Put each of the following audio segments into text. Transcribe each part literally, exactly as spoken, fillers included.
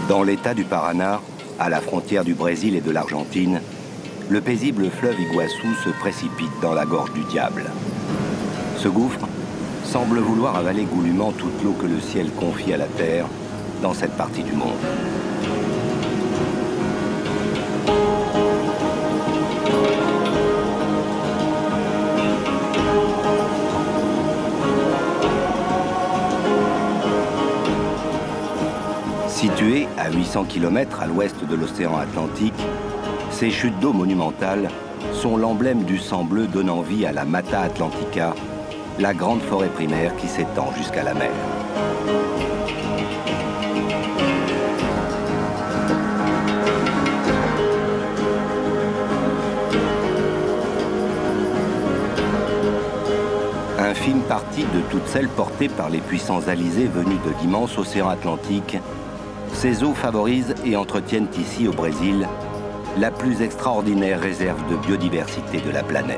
Dans l'état du Paraná, à la frontière du Brésil et de l'Argentine, le paisible fleuve Iguaçu se précipite dans la gorge du diable. Ce gouffre semble vouloir avaler goulûment toute l'eau que le ciel confie à la terre dans cette partie du monde. Situé à huit cents kilomètres à l'ouest de l'océan Atlantique, ces chutes d'eau monumentales sont l'emblème du sang bleu donnant vie à la Mata Atlantica, la grande forêt primaire qui s'étend jusqu'à la mer. Infime partie de toutes celles portées par les puissants alizés venus de l'immense océan Atlantique, ces eaux favorisent et entretiennent ici au Brésil la plus extraordinaire réserve de biodiversité de la planète.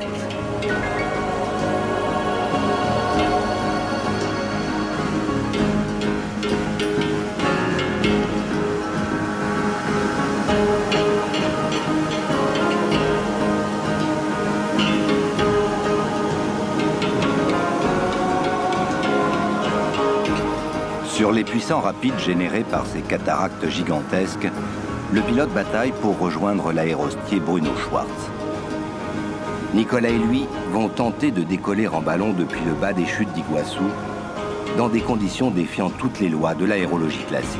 Sur les puissants rapides générés par ces cataractes gigantesques, le pilote bataille pour rejoindre l'aérostier Bruno Schwartz. Nicolas et lui vont tenter de décoller en ballon depuis le bas des chutes d'Iguaçu, dans des conditions défiant toutes les lois de l'aérologie classique.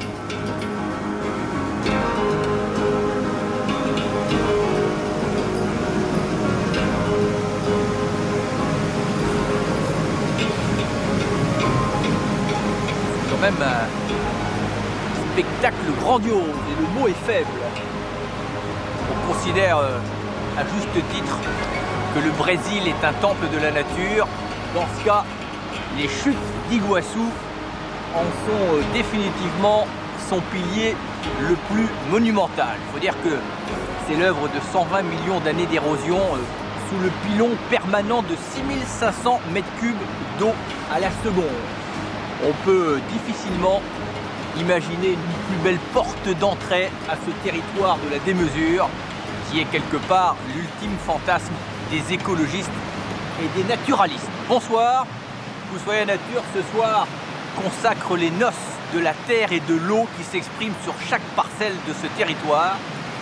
Même un spectacle grandiose et le mot est faible. On considère euh, à juste titre que le Brésil est un temple de la nature. Dans ce cas, les chutes d'Iguaçu en sont euh, définitivement son pilier le plus monumental. Il faut dire que c'est l'œuvre de cent vingt millions d'années d'érosion euh, sous le pilon permanent de six mille cinq cents mètres cubes d'eau à la seconde. On peut difficilement imaginer une plus belle porte d'entrée à ce territoire de la démesure qui est quelque part l'ultime fantasme des écologistes et des naturalistes. Bonsoir, vous soyez à Nature ce soir consacre les noces de la terre et de l'eau qui s'expriment sur chaque parcelle de ce territoire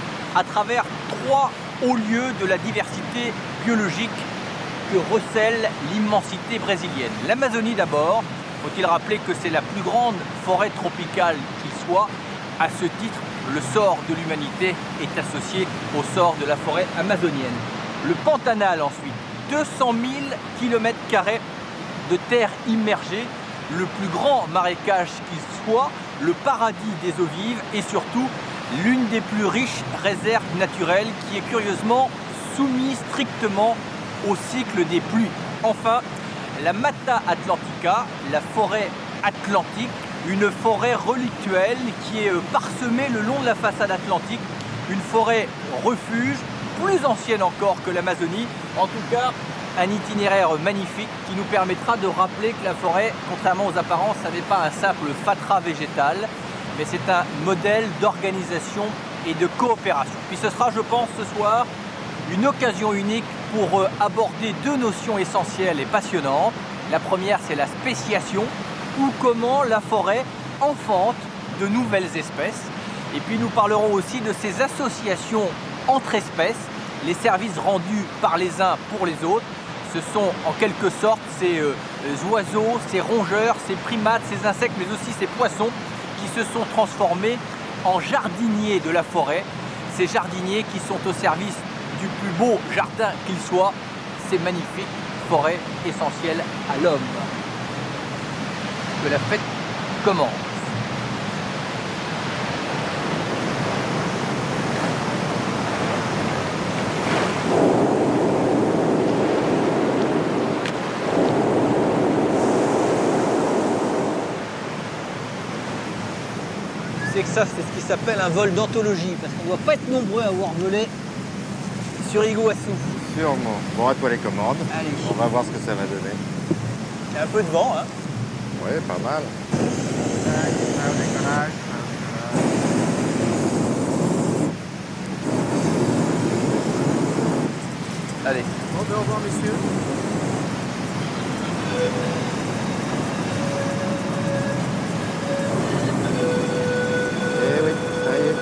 à travers trois hauts lieux de la diversité biologique que recèle l'immensité brésilienne. L'Amazonie d'abord. Faut-il rappeler que c'est la plus grande forêt tropicale qu'il soit. À ce titre, le sort de l'humanité est associé au sort de la forêt amazonienne. Le Pantanal ensuite, deux cent mille kilomètres carrés de terre immergée, le plus grand marécage qu'il soit, le paradis des eaux vives et surtout l'une des plus riches réserves naturelles qui est curieusement soumise strictement au cycle des pluies. Enfin, la Mata Atlantica, la forêt atlantique, une forêt relictuelle qui est parsemée le long de la façade atlantique, une forêt refuge, plus ancienne encore que l'Amazonie, en tout cas un itinéraire magnifique qui nous permettra de rappeler que la forêt, contrairement aux apparences, n'est pas un simple fatras végétal, mais c'est un modèle d'organisation et de coopération. Puis ce sera, je pense, ce soir, une occasion unique pour aborder deux notions essentielles et passionnantes. La première, c'est la spéciation, ou comment la forêt enfante de nouvelles espèces. Et puis nous parlerons aussi de ces associations entre espèces, les services rendus par les uns pour les autres. Ce sont en quelque sorte ces euh, oiseaux, ces rongeurs, ces primates, ces insectes, mais aussi ces poissons qui se sont transformés en jardiniers de la forêt. Ces jardiniers qui sont au service du plus beau jardin qu'il soit, ces magnifiques forêts essentielles à l'homme. Que la fête commence. C'est que ça, c'est ce qui s'appelle un vol d'anthologie, parce qu'on ne doit pas être nombreux à avoir volé sur Iguaçu. Sûrement. Bon, à toi les commandes. Allez. On va voir ce que ça va donner. Il y a un peu de vent, hein. Ouais, pas mal. Décollage, décollage. messieurs. Eh oui, ça y est.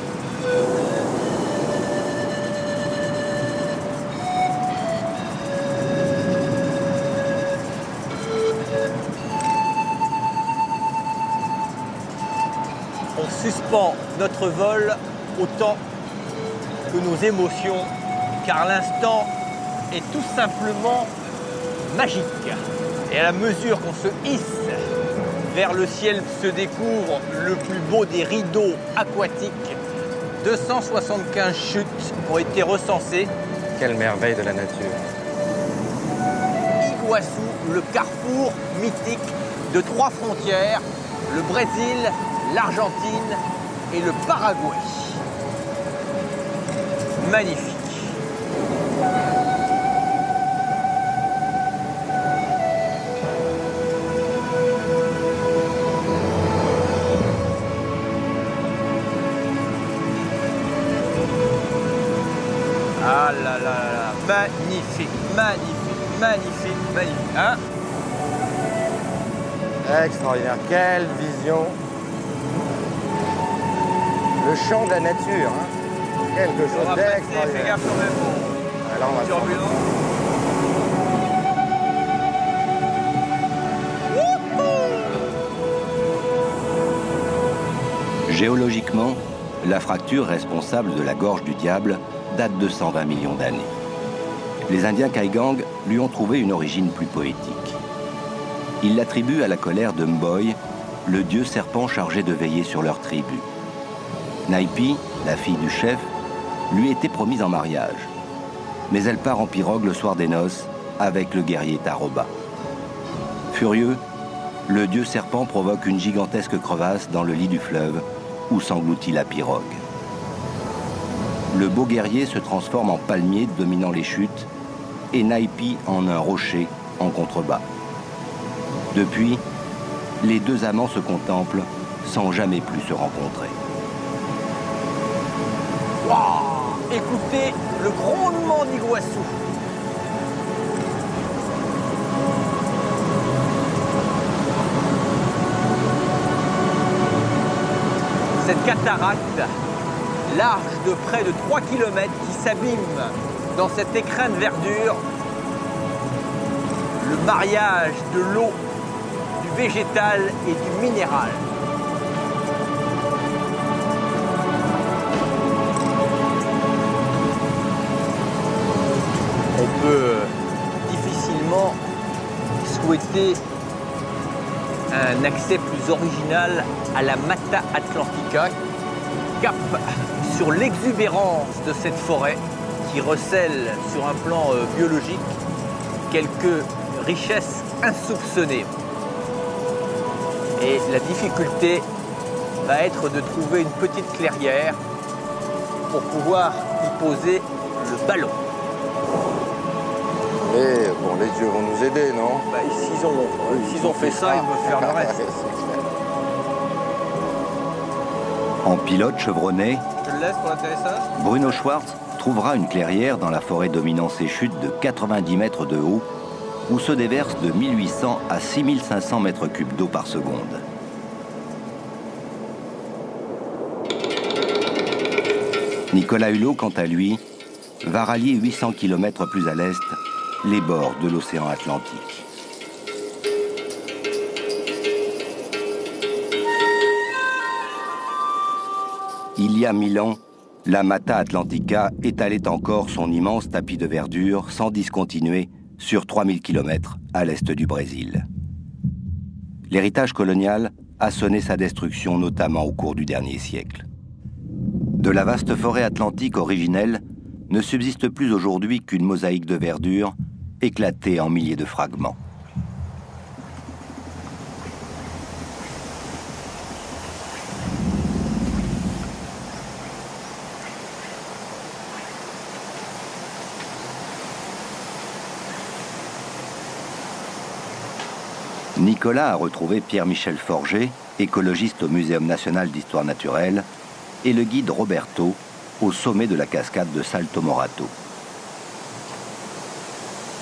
On suspend notre vol autant que nos émotions, car l'instant est tout simplement magique. Et à la mesure qu'on se hisse vers le ciel, se découvre le plus beau des rideaux aquatiques. deux cent soixante-quinze chutes ont été recensées. Quelle merveille de la nature. Iguaçu, le carrefour mythique de trois frontières, le Brésil, l'Argentine et le Paraguay. Magnifique. Ah là là là là, magnifique, magnifique, magnifique, magnifique, hein? Extraordinaire, quelle vision. Le chant de la nature, hein. Quelque chose Fais d'extraordinaire. gaffe quand même. Alors on va Turbulent. Géologiquement, la fracture responsable de la gorge du diable date de cent vingt millions d'années. Les Indiens Kaigang lui ont trouvé une origine plus poétique. Ils l'attribuent à la colère de Mboy, le dieu serpent chargé de veiller sur leur tribu. Naipi, la fille du chef, lui était promise en mariage. Mais elle part en pirogue le soir des noces avec le guerrier Taroba. Furieux, le dieu serpent provoque une gigantesque crevasse dans le lit du fleuve où s'engloutit la pirogue. Le beau guerrier se transforme en palmier dominant les chutes et Naipi en un rocher en contrebas. Depuis, les deux amants se contemplent sans jamais plus se rencontrer. Waouh! Écoutez le grondement d'Iguaçu. Cette cataracte, large de près de trois kilomètres, qui s'abîme dans cet écrin de verdure, le mariage de l'eau, du végétal et du minéral. On peut difficilement souhaiter un accès plus original à la Mata Atlantica, cap sur l'exubérance de cette forêt qui recèle sur un plan euh, biologique quelques richesses insoupçonnées. Et la difficulté va être de trouver une petite clairière pour pouvoir y poser le ballon. Mais bon, les dieux vont nous aider, non? Bah, s'ils ont, euh, s'ils ont fait ça, ils peuvent faire le reste. En pilote chevronné, Je le laisse pour l'atterrissage? Bruno Schwartz trouvera une clairière dans la forêt dominant ces chutes de quatre-vingt-dix mètres de haut où se déverse de mille huit cents à six mille cinq cents mètres cubes d'eau par seconde. Nicolas Hulot, quant à lui, va rallier huit cents kilomètres plus à l'est les bords de l'océan Atlantique. Il y a mille ans, la Mata Atlantica étalait encore son immense tapis de verdure sans discontinuer sur trois mille kilomètres à l'est du Brésil. L'héritage colonial a sonné sa destruction notamment au cours du dernier siècle. De la vaste forêt atlantique originelle ne subsiste plus aujourd'hui qu'une mosaïque de verdure éclatée en milliers de fragments. Nicolas a retrouvé Pierre-Michel Forger, écologiste au Muséum national d'histoire naturelle, et le guide Roberto au sommet de la cascade de Salto Morato.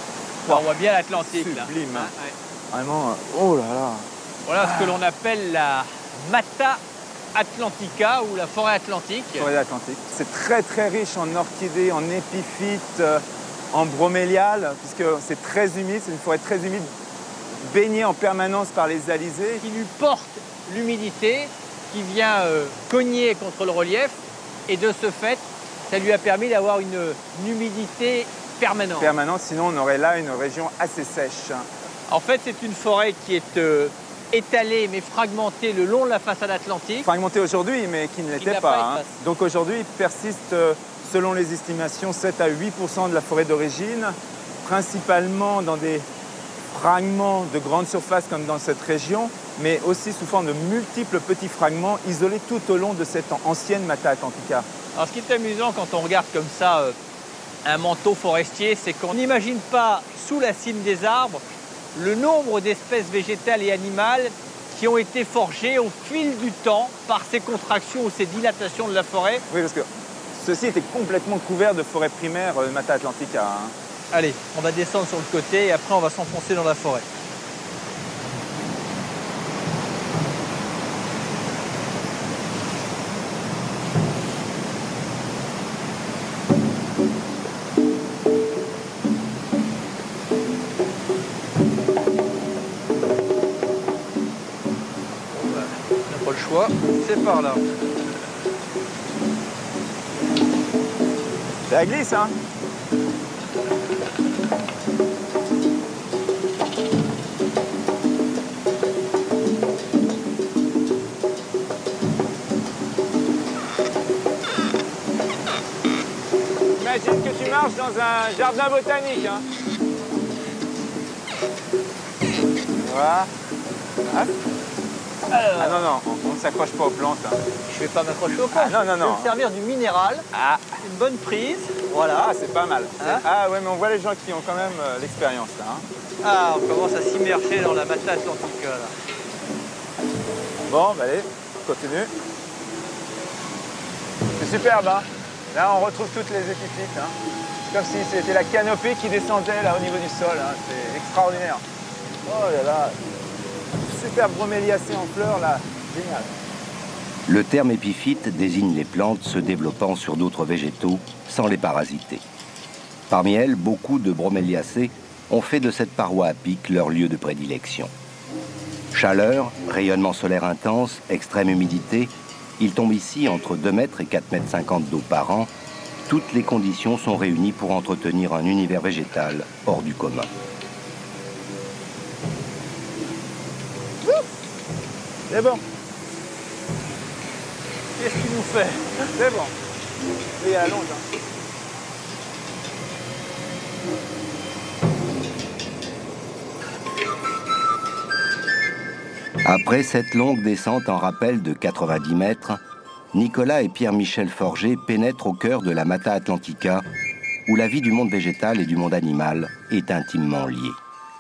on voit bien l'Atlantique là. Sublime. Hein, ouais. Vraiment, oh là là. Voilà ce que l'on appelle la Mata Atlantica ou la forêt atlantique. Forêt atlantique. C'est très très riche en orchidées, en épiphytes, euh, en broméliales, puisque c'est très humide, c'est une forêt très humide, baignée en permanence par les alizés. Qui lui porte l'humidité, qui vient euh, cogner contre le relief, et de ce fait, ça lui a permis d'avoir une, une humidité permanente. Permanente, sinon on aurait là une région assez sèche. En fait, c'est une forêt qui est euh, étalée mais fragmentée le long de la façade atlantique. Fragmentée aujourd'hui, mais qui ne l'était n'a pas. pas hein. été face. Donc aujourd'hui, il persiste, euh, selon les estimations, sept à huit pour cent de la forêt d'origine, principalement dans des fragments de grande surface comme dans cette région, mais aussi sous forme de multiples petits fragments isolés tout au long de cette ancienne Mata Atlantica. Alors ce qui est amusant quand on regarde comme ça euh, un manteau forestier, c'est qu'on n'imagine pas sous la cime des arbres le nombre d'espèces végétales et animales qui ont été forgées au fil du temps par ces contractions ou ces dilatations de la forêt. Oui, parce que ceci était complètement couvert de forêt primaire euh, Mata Atlantica. Hein. Allez, on va descendre sur le côté et après on va s'enfoncer dans la forêt. On n'a pas le choix, c'est par là. Ça glisse, hein? Imagine que tu marches dans un jardin botanique. Hein. Voilà. Ah, ah non, non, on ne s'accroche pas aux plantes. Hein. Je vais pas m'accrocher au plantes. Ah, non, non, Je vais non. me servir du minéral. Ah, Une bonne prise. Voilà. ah c'est pas mal. Hein? Ah ouais, mais on voit les gens qui ont quand même euh, l'expérience là. Hein. Ah, on commence à s'immerger dans la Mata Atlantica là. Bon, bah allez, continue. C'est superbe, hein. Là, on retrouve toutes les épiphytes. Hein. C'est comme si c'était la canopée qui descendait là au niveau du sol. Hein. C'est extraordinaire. Oh là là. Super broméliacée en fleurs là. Génial. Le terme épiphyte désigne les plantes se développant sur d'autres végétaux sans les parasiter. Parmi elles, beaucoup de broméliacées ont fait de cette paroi à pic leur lieu de prédilection. Chaleur, rayonnement solaire intense, extrême humidité, il tombe ici entre deux mètres et quatre mètres cinquante d'eau par an. Toutes les conditions sont réunies pour entretenir un univers végétal hors du commun. C'est bon. Qu'est-ce qu'il nous fait? C'est bon. Et à longe. Hein. Après cette longue descente en rappel de quatre-vingt-dix mètres, Nicolas et Pierre-Michel Forger pénètrent au cœur de la Mata Atlantica, où la vie du monde végétal et du monde animal est intimement liée.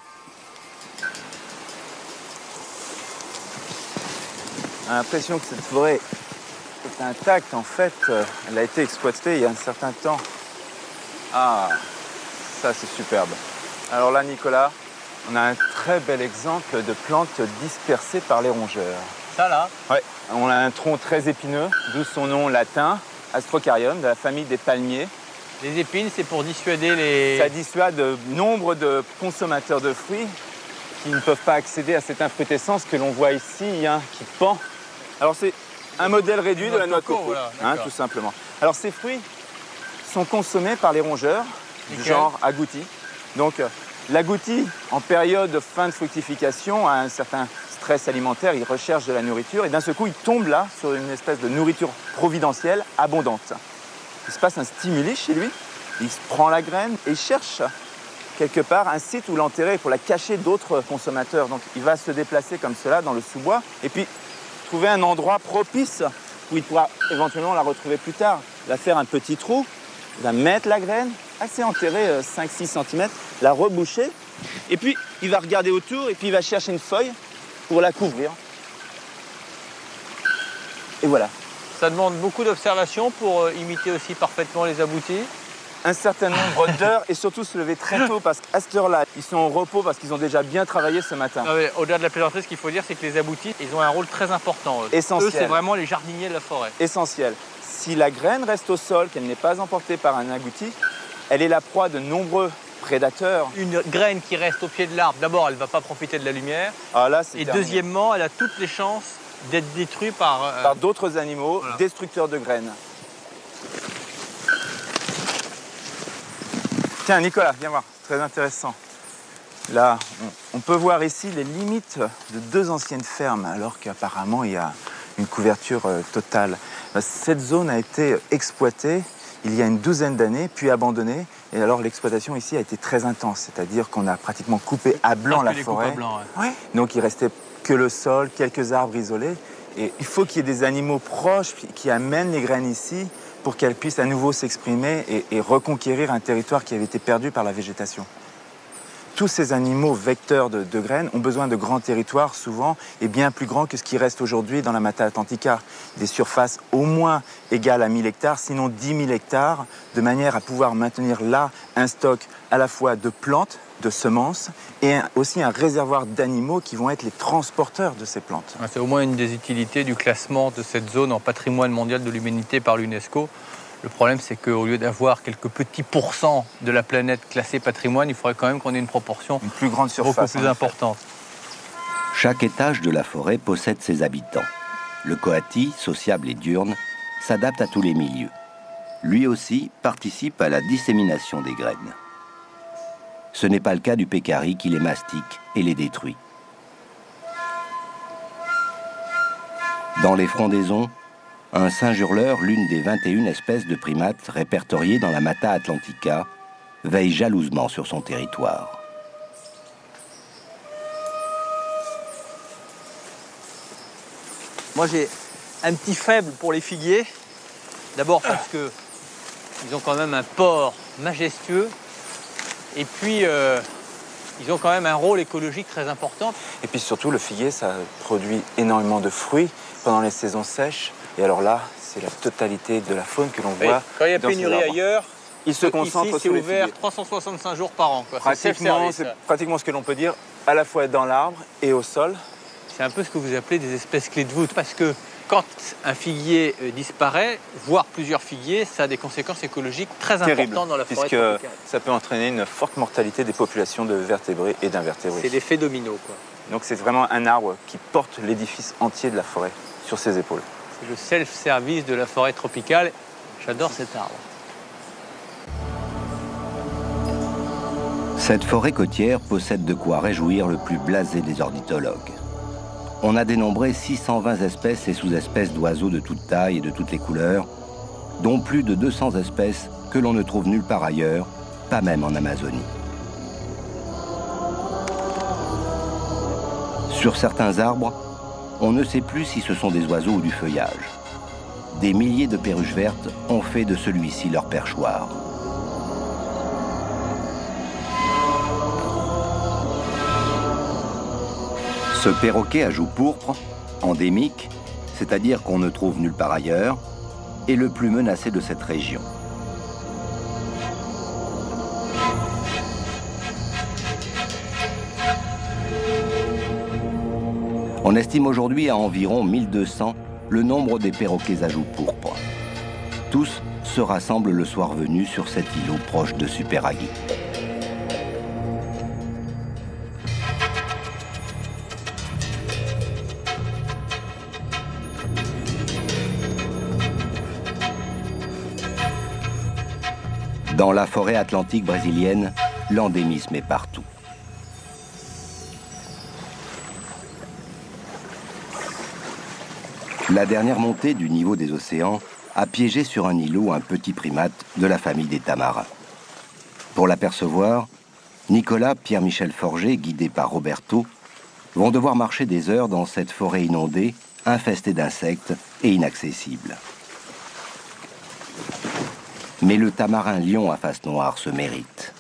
On a l'impression que cette forêt est intacte. En fait, elle a été exploitée il y a un certain temps. Ah, ça c'est superbe. Alors là, Nicolas, on a un très bel exemple de plantes dispersées par les rongeurs. Ça là? Ouais. On a un tronc très épineux, d'où son nom latin, Astrocarium, de la famille des palmiers. Les épines, c'est pour dissuader les... Ça dissuade nombre de consommateurs de fruits qui ne peuvent pas accéder à cette infrutescence que l'on voit ici, hein, qui pend. Alors c'est un modèle réduit de la noix de coco, voilà, hein, tout simplement. Alors ces fruits sont consommés par les rongeurs, du genre agouti. Donc l'agouti, en période de fin de fructification, a un certain stress alimentaire, il recherche de la nourriture et d'un seul coup, il tombe là sur une espèce de nourriture providentielle abondante. Il se passe un stimuli chez lui, il se prend la graine et il cherche quelque part un site où l'enterrer pour la cacher d'autres consommateurs. Donc il va se déplacer comme cela dans le sous-bois et puis trouver un endroit propice où il pourra éventuellement la retrouver plus tard. Il va faire un petit trou, il va mettre la graine, assez enterrée, cinq six centimètres, la reboucher et puis il va regarder autour et puis il va chercher une feuille pour la couvrir. Et voilà. Ça demande beaucoup d'observation pour euh, imiter aussi parfaitement les aboutis. un certain nombre d'heures et surtout se lever très tôt parce qu'à cette heure-là, ils sont au repos parce qu'ils ont déjà bien travaillé ce matin. Au-delà de la plaisanterie, ce qu'il faut dire, c'est que les aboutis, ils ont un rôle très important. Eux, Essentiel. eux c'est vraiment les jardiniers de la forêt. Essentiel. Si la graine reste au sol, qu'elle n'est pas emportée par un agouti, elle est la proie de nombreux prédateurs. Une graine qui reste au pied de l'arbre, d'abord, elle ne va pas profiter de la lumière. Ah, là, et terminé. Deuxièmement, elle a toutes les chances d'être détruite par... Euh... Par d'autres animaux, voilà. Destructeurs de graines. Tiens, Nicolas, viens voir, très intéressant. Là, on, on peut voir ici les limites de deux anciennes fermes, alors qu'apparemment, il y a une couverture euh, totale. Cette zone a été exploitée il y a une douzaine d'années, puis abandonnée. Et alors, l'exploitation ici a été très intense, c'est-à-dire qu'on a pratiquement coupé à blanc la forêt. Blanc, ouais. Ouais. Donc, il restait que le sol, quelques arbres isolés. Et il faut qu'il y ait des animaux proches qui amènent les graines ici pour qu'elles puissent à nouveau s'exprimer et, et reconquérir un territoire qui avait été perdu par la végétation. Tous ces animaux vecteurs de, de graines ont besoin de grands territoires, souvent, et bien plus grands que ce qui reste aujourd'hui dans la Mata Atlantica. Des surfaces au moins égales à mille hectares, sinon dix mille hectares, de manière à pouvoir maintenir là un stock à la fois de plantes, de semences, et un, aussi un réservoir d'animaux qui vont être les transporteurs de ces plantes. C'est au moins une des utilités du classement de cette zone en patrimoine mondial de l'humanité par l'UNESCO. Le problème, c'est qu'au lieu d'avoir quelques petits pourcents de la planète classée patrimoine, il faudrait quand même qu'on ait une proportion une plus grande surface, beaucoup plus importante. Chaque étage de la forêt possède ses habitants. Le coati, sociable et diurne, s'adapte à tous les milieux. Lui aussi participe à la dissémination des graines. Ce n'est pas le cas du pécari qui les mastique et les détruit. Dans les frondaisons, un singe hurleur, l'une des vingt et une espèces de primates répertoriées dans la Mata Atlantica, veille jalousement sur son territoire. Moi, j'ai un petit faible pour les figuiers. D'abord parce que ils ont quand même un port majestueux. Et puis, euh, ils ont quand même un rôle écologique très important. Et puis surtout, le figuier, ça produit énormément de fruits pendant les saisons sèches. Et alors là, c'est la totalité de la faune que l'on voit. Quand il y a pénurie ailleurs, il se concentre ici, sur les c'est ouvert figuiers. trois cent soixante-cinq jours par an. Pratiquement, c'est pratiquement ce que l'on peut dire, à la fois dans l'arbre et au sol. C'est un peu ce que vous appelez des espèces clés de voûte, parce que quand un figuier disparaît, voire plusieurs figuiers, ça a des conséquences écologiques très Terrible, importantes dans la forêt puisque tropicale. Ça peut entraîner une forte mortalité des populations de vertébrés et d'invertébrés. C'est l'effet domino, quoi. Donc c'est vraiment un arbre qui porte l'édifice entier de la forêt sur ses épaules. C'est le self-service de la forêt tropicale. J'adore cet arbre. Cette forêt côtière possède de quoi réjouir le plus blasé des ornithologues. On a dénombré six cent vingt espèces et sous-espèces d'oiseaux de toutes tailles et de toutes les couleurs, dont plus de deux cents espèces que l'on ne trouve nulle part ailleurs, pas même en Amazonie. Sur certains arbres, on ne sait plus si ce sont des oiseaux ou du feuillage. Des milliers de perruches vertes ont fait de celui-ci leur perchoir. Ce perroquet à joues pourpres, endémique, c'est-à-dire qu'on ne trouve nulle part ailleurs, est le plus menacé de cette région. On estime aujourd'hui à environ mille deux cents le nombre des perroquets à joues pourpres. Tous se rassemblent le soir venu sur cet îlot proche de Superagui. Dans la forêt atlantique brésilienne, l'endémisme est partout. La dernière montée du niveau des océans a piégé sur un îlot un petit primate de la famille des tamarins. Pour l'apercevoir, Nicolas, Pierre-Michel Forger, guidés par Roberto, vont devoir marcher des heures dans cette forêt inondée, infestée d'insectes et inaccessible. Mais le tamarin lion à face noire se mérite.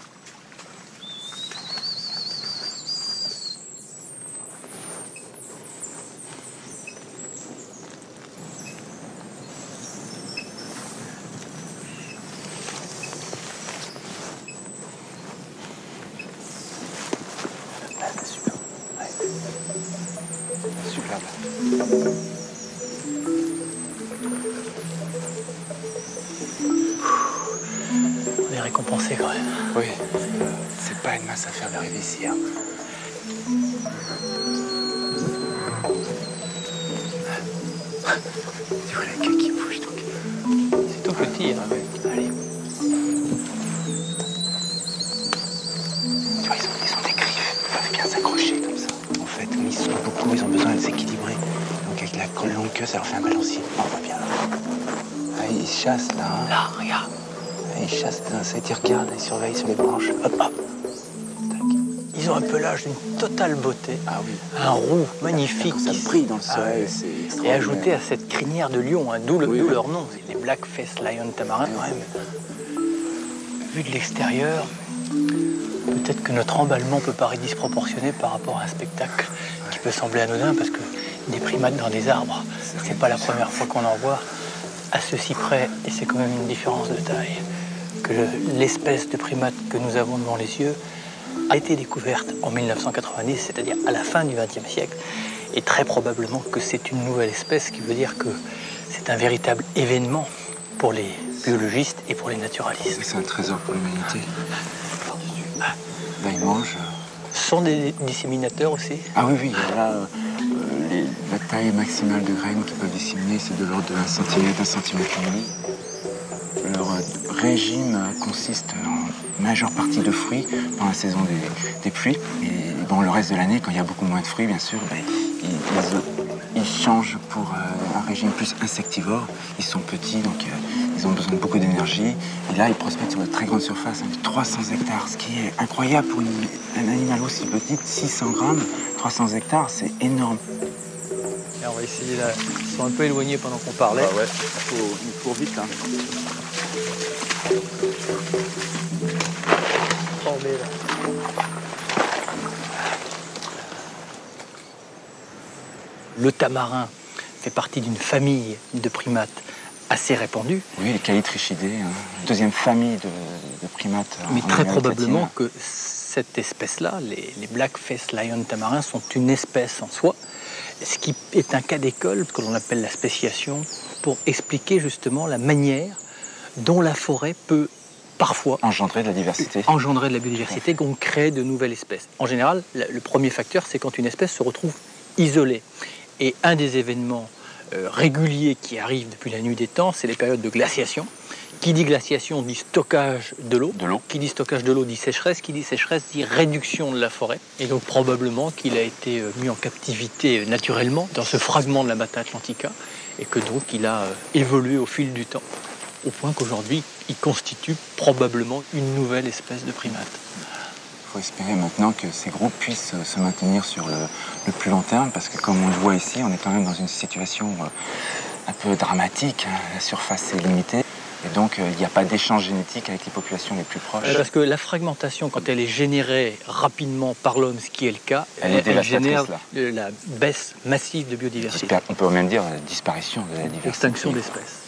récompensé quand même. Oui, c'est pas une mince affaire d'arriver ici. Hein. Tu vois la queue qui bouge, donc. C'est tout petit, hein. Allez. Tu vois, ils ont, ils ont des griffes, ils peuvent bien s'accrocher comme ça. En fait, comme ils sont beaucoup, ils ont besoin de s'équilibrer. Donc avec la longue queue, ça leur fait un balancier. On voit bien là. Ah, ils chassent là. Hein. Là, regarde. Ah, ils chassent les insectes, ils regardent, ils surveillent sur les branches. Hop, hop. Ils ont un pelage d'une totale beauté. Ah oui. Un roux magnifique. Quand ça qui brille dans le Ah, soleil, ouais. c'est Et extraordinaire. ajouté à cette crinière de lion, hein, d'où le- Oui, d'où oui. leur nom, c'est les Black-Faced Lion Tamarin. Ouais. Vu de l'extérieur, peut-être que notre emballement peut paraître disproportionné par rapport à un spectacle qui peut sembler anodin, parce que des primates dans des arbres, c'est pas la première fois qu'on en voit à ceci près, et c'est quand même une différence de taille, que l'espèce de primate que nous avons devant les yeux a été découverte en mille neuf cent quatre-vingt-dix, c'est-à-dire à la fin du vingtième siècle, et très probablement que c'est une nouvelle espèce, ce qui veut dire que c'est un véritable événement pour les biologistes et pour les naturalistes. C'est un trésor pour l'humanité. Là, ils mangent. Ce sont des disséminateurs aussi. Ah oui, oui, là, euh, les- la taille maximale de graines qu'ils peuvent disséminer, c'est de l'ordre de un centimètre, un centimètre et demi. Leur euh, régime euh, consiste en majeure partie de fruits pendant la saison des, des pluies. Et bon, le reste de l'année, quand il y a beaucoup moins de fruits, bien sûr, ben, ils, ils- ils changent pour euh, un régime plus insectivore. Ils sont petits, donc euh, ils ont besoin de beaucoup d'énergie. Et là, ils prospèrent sur de très grandes surfaces, hein, de trois cents hectares, ce qui est incroyable pour une- un animal aussi petit, six cents grammes. trois cents hectares, c'est énorme. Et on va essayer là. Ils sont un peu éloignés pendant qu'on parlait. ouais, il faut, il faut vite. Hein. Formé, là. Le tamarin fait partie d'une famille de primates assez répandue, Oui, les Calitrichidae, hein. Deuxième famille de, de primates. mais en très Amérique probablement latine. que cette espèce-là, les, les Black-Faced Lion tamarins, sont une espèce en soi, ce qui est un cas d'école que l'on appelle la spéciation, pour expliquer justement la manière dont la forêt peut parfois Engendrer de la diversité. engendrer de la biodiversité, qu'on crée de nouvelles espèces. En général, le le premier facteur, c'est quand une espèce se retrouve isolée. Et un des événements euh, réguliers qui arrivent depuis la nuit des temps, c'est les périodes de glaciation. Qui dit glaciation dit stockage de l'eau. De l'eau. Qui dit stockage de l'eau dit sécheresse. Qui dit sécheresse dit réduction de la forêt. Et donc probablement qu'il a été euh, mis en captivité euh, naturellement dans ce fragment de la Mata Atlantica et que donc il a euh, évolué au fil du temps, au point qu'aujourd'hui, il constitue probablement une nouvelle espèce de primate. Il faut espérer maintenant que ces groupes puissent euh, se maintenir sur le, le plus long terme, parce que comme on le voit ici, on est quand même dans une situation euh, un peu dramatique. Hein. La surface est limitée, et donc euh, il n'y a pas d'échange génétique avec les populations les plus proches. Euh, Parce que la fragmentation, quand elle est générée rapidement par l'homme, ce qui est le cas, Elle est dévastatrice, génère là. de la baisse massive de biodiversité, Dispar- On peut même dire la disparition de la diversité. extinction d'espèces.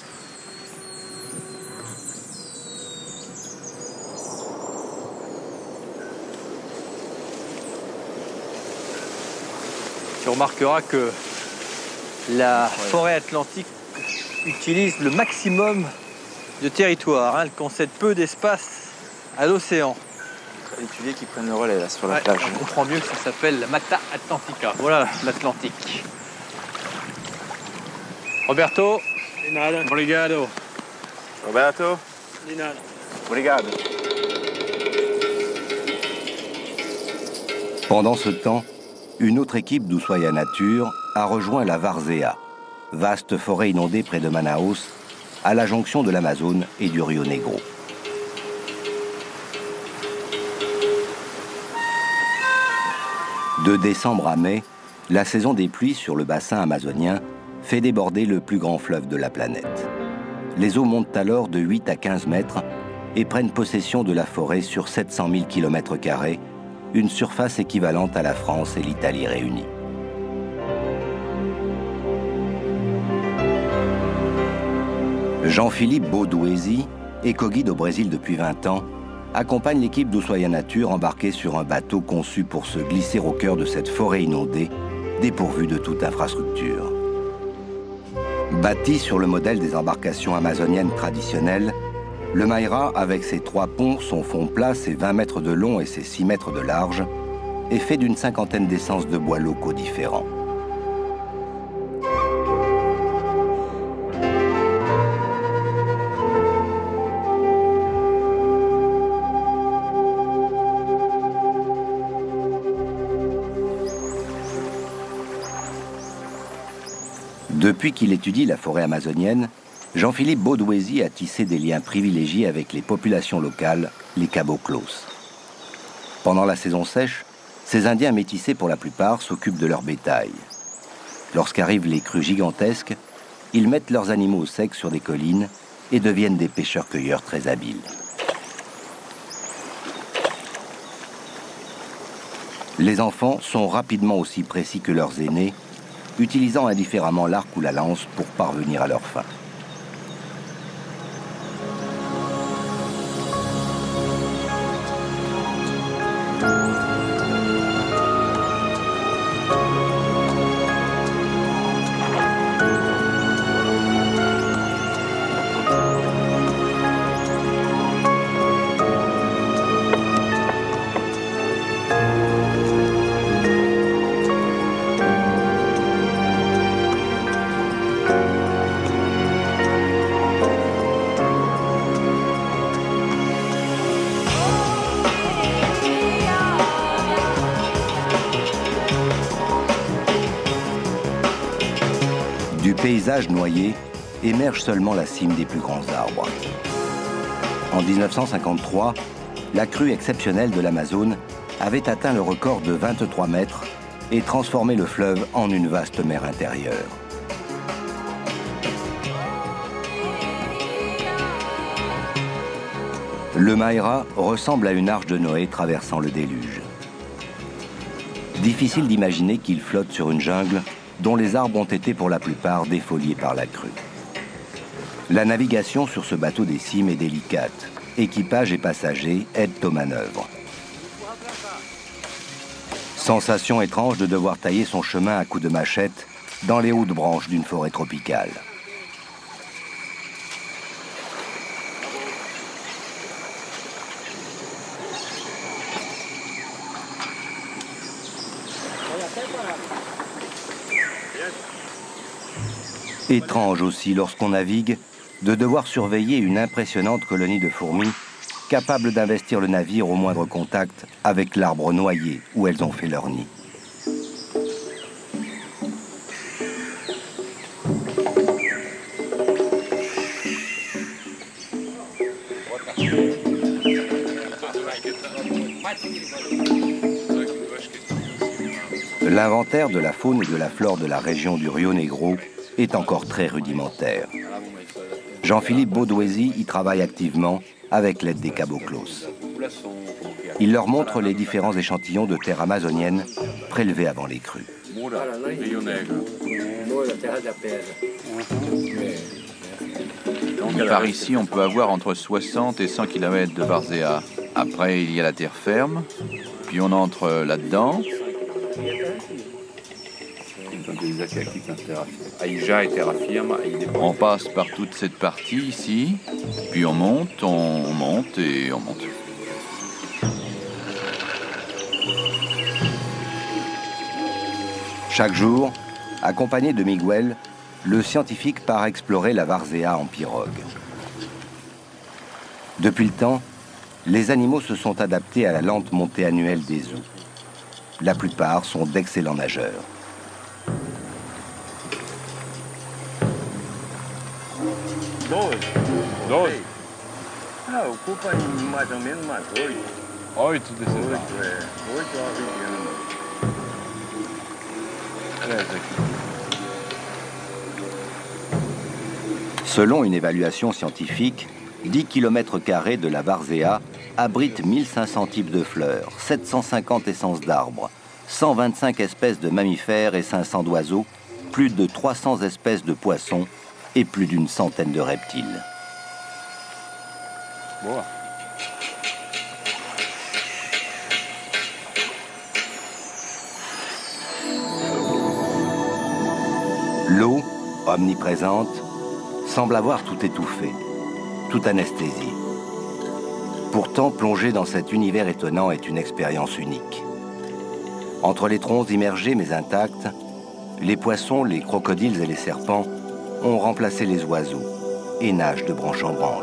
Tu remarqueras que la forêt atlantique utilise le maximum de territoire. hein. Elle concède peu d'espace à l'océan. Les étudiés qui prennent le relais là sur la Ouais, plage. on comprend mieux que ça s'appelle la Mata Atlantica. Voilà l'Atlantique. Roberto. Obrigado. Roberto. Obrigado. Pendant ce temps, une autre équipe d'Ushuaia Nature a rejoint la Várzea, vaste forêt inondée près de Manaus, à la jonction de l'Amazone et du Rio Negro. De décembre à mai, la saison des pluies sur le bassin amazonien fait déborder le plus grand fleuve de la planète. Les eaux montent alors de huit à quinze mètres et prennent possession de la forêt sur sept cent mille kilomètres carrés, une surface équivalente à la France et l'Italie réunies. Jean-Philippe Baudouési, éco-guide au Brésil depuis vingt ans, accompagne l'équipe d'Ushuaia Nature embarquée sur un bateau conçu pour se glisser au cœur de cette forêt inondée, dépourvue de toute infrastructure. Bâti sur le modèle des embarcations amazoniennes traditionnelles, Le Maïra, avec ses trois ponts, son fond plat, ses vingt mètres de long et ses six mètres de large, est fait d'une cinquantaine d'essences de bois locaux différents. Depuis qu'il étudie la forêt amazonienne, Jean-Philippe Baudouésy a tissé des liens privilégiés avec les populations locales, les caboclos. Pendant la saison sèche, ces Indiens métissés pour la plupart s'occupent de leur bétail. Lorsqu'arrivent les crues gigantesques, ils mettent leurs animaux au sec sur des collines et deviennent des pêcheurs-cueilleurs très habiles. Les enfants sont rapidement aussi précis que leurs aînés, utilisant indifféremment l'arc ou la lance pour parvenir à leur fin. Du paysage noyé émerge seulement la cime des plus grands arbres. En mille neuf cent cinquante-trois, la crue exceptionnelle de l'Amazone avait atteint le record de vingt-trois mètres et transformé le fleuve en une vaste mer intérieure. Le Maïra ressemble à une arche de Noé traversant le déluge. Difficile d'imaginer qu'il flotte sur une jungle dont les arbres ont été pour la plupart défoliés par la crue. La navigation sur ce bateau des cimes est délicate. Équipage et passagers aident aux manœuvres. Sensation étrange de devoir tailler son chemin à coups de machette dans les hautes branches d'une forêt tropicale. Étrange aussi, lorsqu'on navigue, de devoir surveiller une impressionnante colonie de fourmis capables d'investir le navire au moindre contact avec l'arbre noyé où elles ont fait leur nid. L'inventaire de la faune et de la flore de la région du Rio Negro est encore très rudimentaire. Jean-Philippe Baudouésy y travaille activement avec l'aide des caboclos. Il leur montre les différents échantillons de terre amazonienne prélevés avant les crues. Par ici, on peut avoir entre soixante et cent kilomètres de Várzea. Après, il y a la terre ferme, puis on entre là-dedans. On passe par toute cette partie ici, puis on monte, on monte et on monte. Chaque jour, accompagné de Miguel, le scientifique part explorer la Várzea en pirogue. Depuis le temps, les animaux se sont adaptés à la lente montée annuelle des eaux. La plupart sont d'excellents nageurs. doze. Ah, ocupa mais ou menos umas oito. Oito desses oito, é. Oito a vinte anos. Selon une évaluation scientifique, dix kilomètres carrés de la Várzea abritent mille cinq cents types de fleurs, sept cent cinquante essences d'arbres, cent vingt-cinq espèces de mammifères et cinq cents d'oiseaux, plus de trois cents espèces de poissons et plus d'une centaine de reptiles. Boa. L'eau, omniprésente, semble avoir tout étouffé, toute anesthésie. Pourtant, plonger dans cet univers étonnant est une expérience unique. Entre les troncs immergés mais intacts, les poissons, les crocodiles et les serpents ont remplacé les oiseaux et nagent de branche en branche.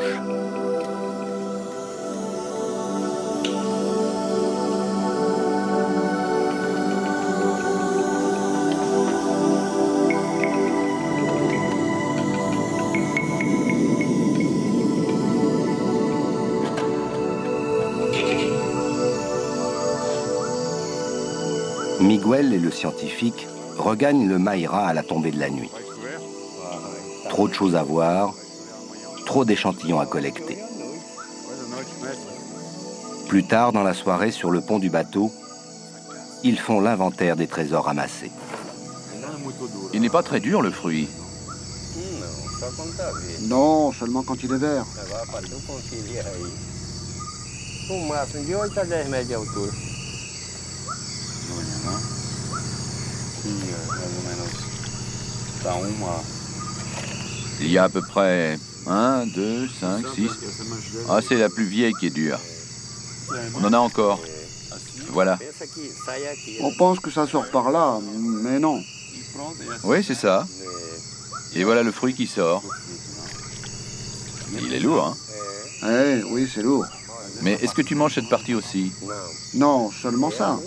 Miguel et le scientifique regagnent le Maïra à la tombée de la nuit. Trop de choses à voir, trop d'échantillons à collecter. Plus tard dans la soirée, sur le pont du bateau, ils font l'inventaire des trésors ramassés. Il n'est pas très dur, le fruit. Non, seulement quand il est vert. Il y a à peu près un, deux, cinq, six. Ah, c'est la plus vieille qui est dure. On en a encore. Voilà. On pense que ça sort par là, mais non. Oui, c'est ça. Et voilà le fruit qui sort. Il est lourd, hein? Eh, oui, c'est lourd. Mais est-ce que tu manges cette partie aussi? Non, seulement ça.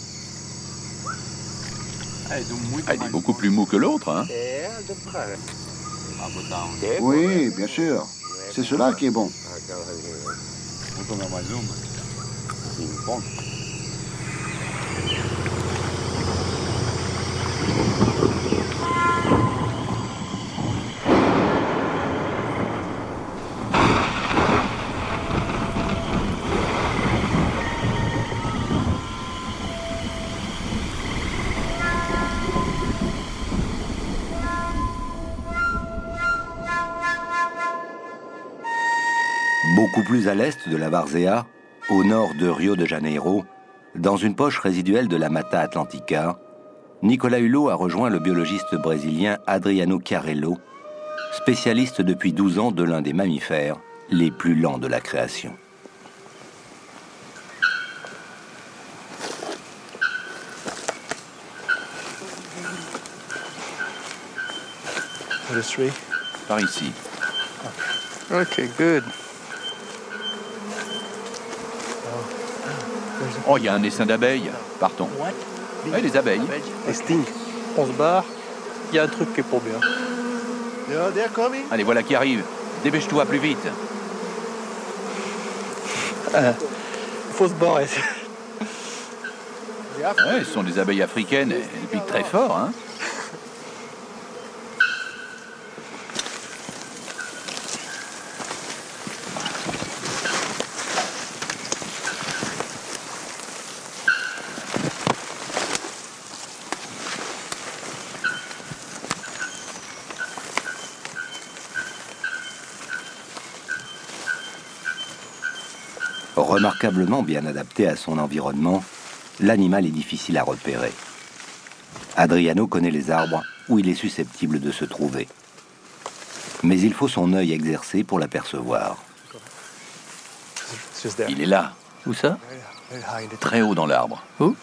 Ah, il est beaucoup plus mou que l'autre, hein? Oui, bien sûr. C'est cela qui est bon. Beaucoup plus à l'est de la Várzea, au nord de Rio de Janeiro, dans une poche résiduelle de la Mata Atlantica, Nicolas Hulot a rejoint le biologiste brésilien Adriano Chiarello, spécialiste depuis douze ans de l'un des mammifères les plus lents de la création. Par ici. Ok, good. Oh, il y a un essaim d'abeilles. Partons. Oui, les abeilles. On se barre. Il y a un truc qui est pour bien. Allez, voilà qui arrive. Dépêche-toi plus vite. Il faut se barrer. Ouais, ce sont des abeilles africaines. Elles piquent très fort, hein. Remarquablement bien adapté à son environnement, l'animal est difficile à repérer. Adriano connaît les arbres où il est susceptible de se trouver. Mais il faut son œil exercé pour l'apercevoir. Il est là. Où ça? Très haut dans l'arbre. Où?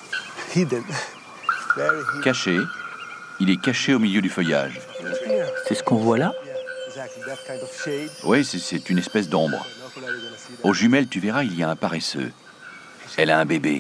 Caché. Il est caché au milieu du feuillage. C'est ce qu'on voit là? Oui, c'est- c'est une espèce d'ombre. Aux jumelles, tu verras, il y a un paresseux. Elle a un bébé.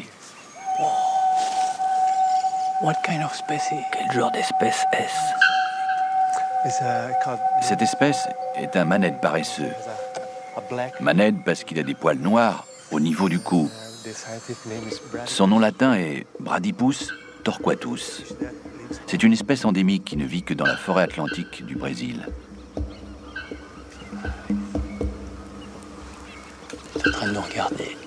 What kind of species? Quel genre d'espèce est-ce? Cette espèce est un maned paresseux. Maned parce qu'il a des poils noirs au niveau du cou. Son nom latin est Bradypus torquatus. C'est une espèce endémique qui ne vit que dans la forêt atlantique du Brésil. C'est en train de nous regarder.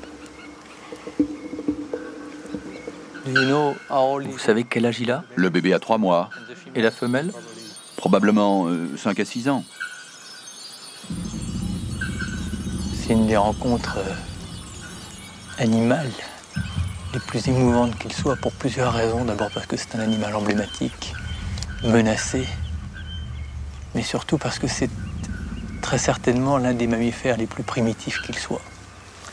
Vous savez quel âge il a? Le bébé a trois mois, Et la femelle? probablement euh, cinq à six ans. C'est une des rencontres euh, animales les plus émouvantes qu'il soit pour plusieurs raisons. D'abord parce que c'est un animal emblématique, menacé, mais surtout parce que c'est très certainement l'un des mammifères les plus primitifs qu'il soit.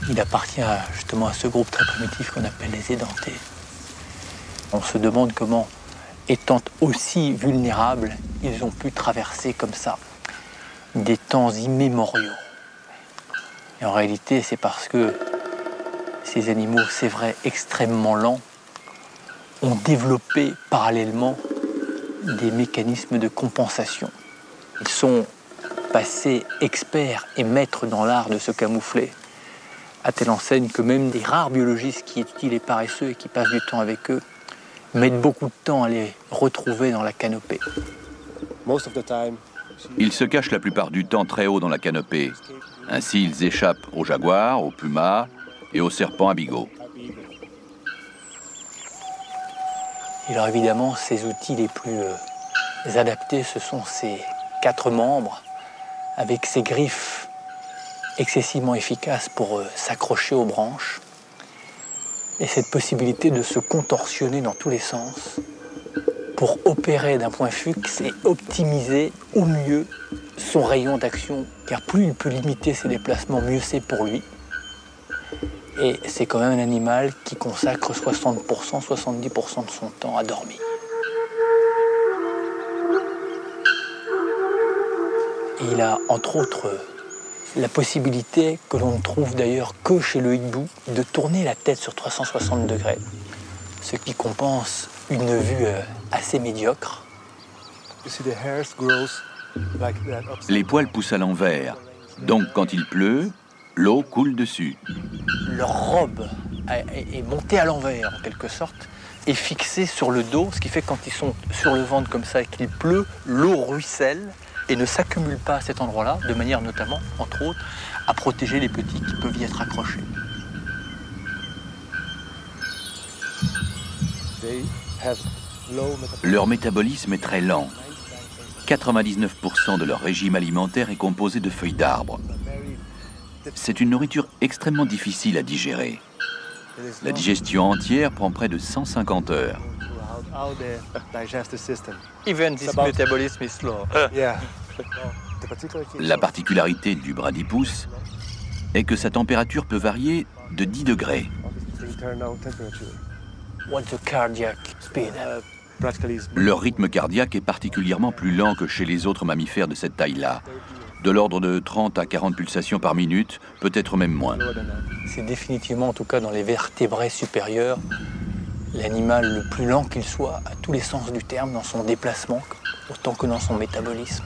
Il appartient justement à ce groupe très primitif qu'on appelle les édentés. On se demande comment, étant aussi vulnérables, ils ont pu traverser comme ça des temps immémoriaux. Et en réalité, c'est parce que ces animaux, c'est vrai, extrêmement lents, ont développé parallèlement des mécanismes de compensation. Ils sont passés experts et maîtres dans l'art de se camoufler, à telle enseigne que même des rares biologistes qui étudient les paresseux et qui passent du temps avec eux mettent beaucoup de temps à les retrouver dans la canopée. Ils se cachent la plupart du temps très haut dans la canopée. Ainsi, ils échappent aux jaguars, aux pumas et aux serpents à bigots. Et alors évidemment, ces outils les plus euh, adaptés, ce sont ces quatre membres avec ces griffes excessivement efficaces pour euh, s'accrocher aux branches et cette possibilité de se contorsionner dans tous les sens pour opérer d'un point fixe et optimiser au mieux son rayon d'action, car plus il peut limiter ses déplacements, mieux c'est pour lui. Et c'est quand même un animal qui consacre soixante pour cent, soixante-dix pour cent de son temps à dormir. Et il a, entre autres, la possibilité, que l'on ne trouve d'ailleurs que chez le hibou, de tourner la tête sur trois cent soixante degrés, ce qui compense une vue assez médiocre. Les poils poussent à l'envers, donc quand il pleut, l'eau coule dessus. Leur robe est montée à l'envers, en quelque sorte, et fixée sur le dos, ce qui fait que quand ils sont sur le ventre comme ça et qu'il pleut, l'eau ruisselle et ne s'accumule pas à cet endroit-là, de manière notamment, entre autres, à protéger les petits qui peuvent y être accrochés. Leur métabolisme est très lent. quatre-vingt-dix-neuf pour cent de leur régime alimentaire est composé de feuilles d'arbres. C'est une nourriture extrêmement difficile à digérer. La digestion entière prend près de cent cinquante heures. Even this metabolism is slow. La particularité du Bradypus est que sa température peut varier de dix degrés. What's the cardiac speed? Leur rythme cardiaque est particulièrement plus lent que chez les autres mammifères de cette taille-là, de l'ordre de trente à quarante pulsations par minute, peut-être même moins. C'est définitivement, en tout cas dans les vertébrés supérieurs, l'animal le plus lent qu'il soit, à tous les sens du terme, dans son déplacement, autant que dans son métabolisme.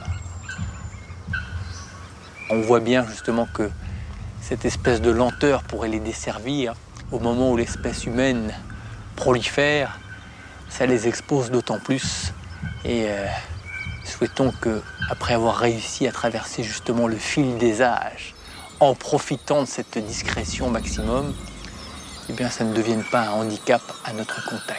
On voit bien justement que cette espèce de lenteur pourrait les desservir au moment où l'espèce humaine prolifère. Ça les expose d'autant plus. Et euh, souhaitons que, après avoir réussi à traverser justement le fil des âges, en profitant de cette discrétion maximum, eh bien, ça ne devienne pas un handicap à notre contact.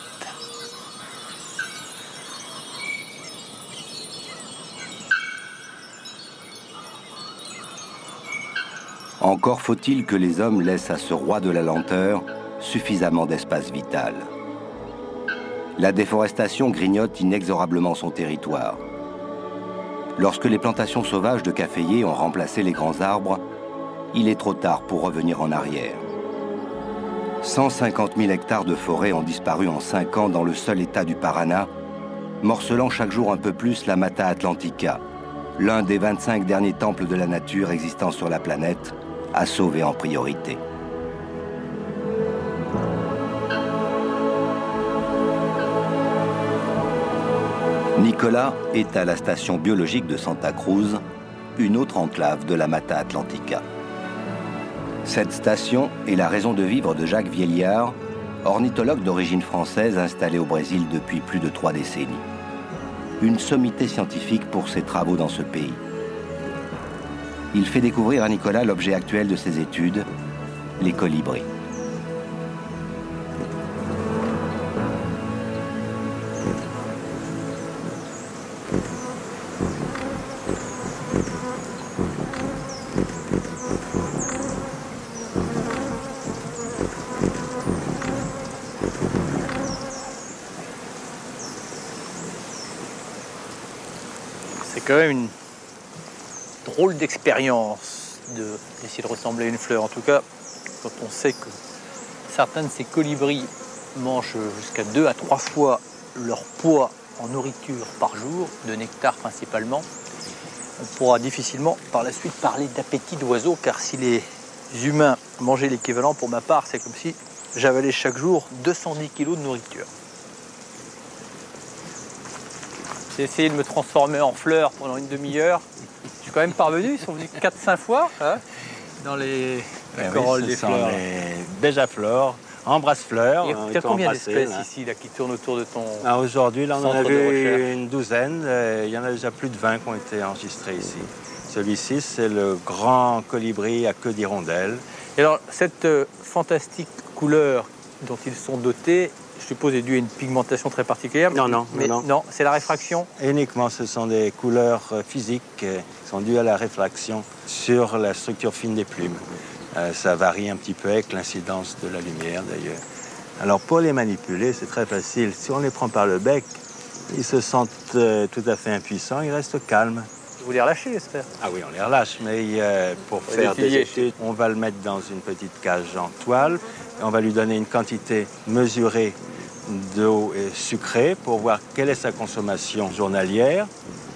Encore faut-il que les hommes laissent à ce roi de la lenteur suffisamment d'espace vital. La déforestation grignote inexorablement son territoire. Lorsque les plantations sauvages de caféiers ont remplacé les grands arbres, il est trop tard pour revenir en arrière. cent cinquante mille hectares de forêt ont disparu en cinq ans dans le seul état du Paraná, morcelant chaque jour un peu plus la Mata Atlantica, l'un des vingt-cinq derniers temples de la nature existant sur la planète, à sauver en priorité. Nicolas est à la station biologique de Santa Cruz, une autre enclave de la Mata Atlantica. Cette station est la raison de vivre de Jacques Vieliard, ornithologue d'origine française installé au Brésil depuis plus de trois décennies. Une sommité scientifique pour ses travaux dans ce pays. Il fait découvrir à Nicolas l'objet actuel de ses études, les colibris. C'est quand même une drôle d'expérience d'essayer de ressembler à une fleur. En tout cas, quand on sait que certains de ces colibris mangent jusqu'à deux à trois fois leur poids en nourriture par jour, de nectar principalement, on pourra difficilement par la suite parler d'appétit d'oiseau, car si les humains mangeaient l'équivalent, pour ma part, c'est comme si j'avalais chaque jour deux cent dix kilos de nourriture. J'ai essayé de me transformer en fleur pendant une demi-heure. Je suis quand même parvenu, ils sont venus quatre cinq fois hein, dans les, les ouais, corolles oui, des ce fleurs. sont les Béjaflores, Embrasse-fleurs. Il y a combien d'espèces ici là, qui tournent autour de ton ah, aujourd'hui, là, on en a centre de vu recherche? une douzaine. Euh, il y en a déjà plus de vingt qui ont été enregistrés ici. Celui-ci, c'est le grand colibri à queue d'hirondelle. Et alors, cette euh, fantastique couleur dont ils sont dotés, je suppose, est due à une pigmentation très particulière. Non, non, mais non. non, c'est la réfraction. Uniquement, ce sont des couleurs euh, physiques euh, qui sont dues à la réfraction sur la structure fine des plumes. Euh, ça varie un petit peu avec l'incidence de la lumière, d'ailleurs. Alors, pour les manipuler, c'est très facile. Si on les prend par le bec, ils se sentent euh, tout à fait impuissants, ils restent calmes. Vous les relâchez, j'espère. Ah oui, on les relâche, mais euh, pour On va faire des l'étudier. études, on va le mettre dans une petite cage en toile et on va lui donner une quantité mesurée d'eau sucrée pour voir quelle est sa consommation journalière.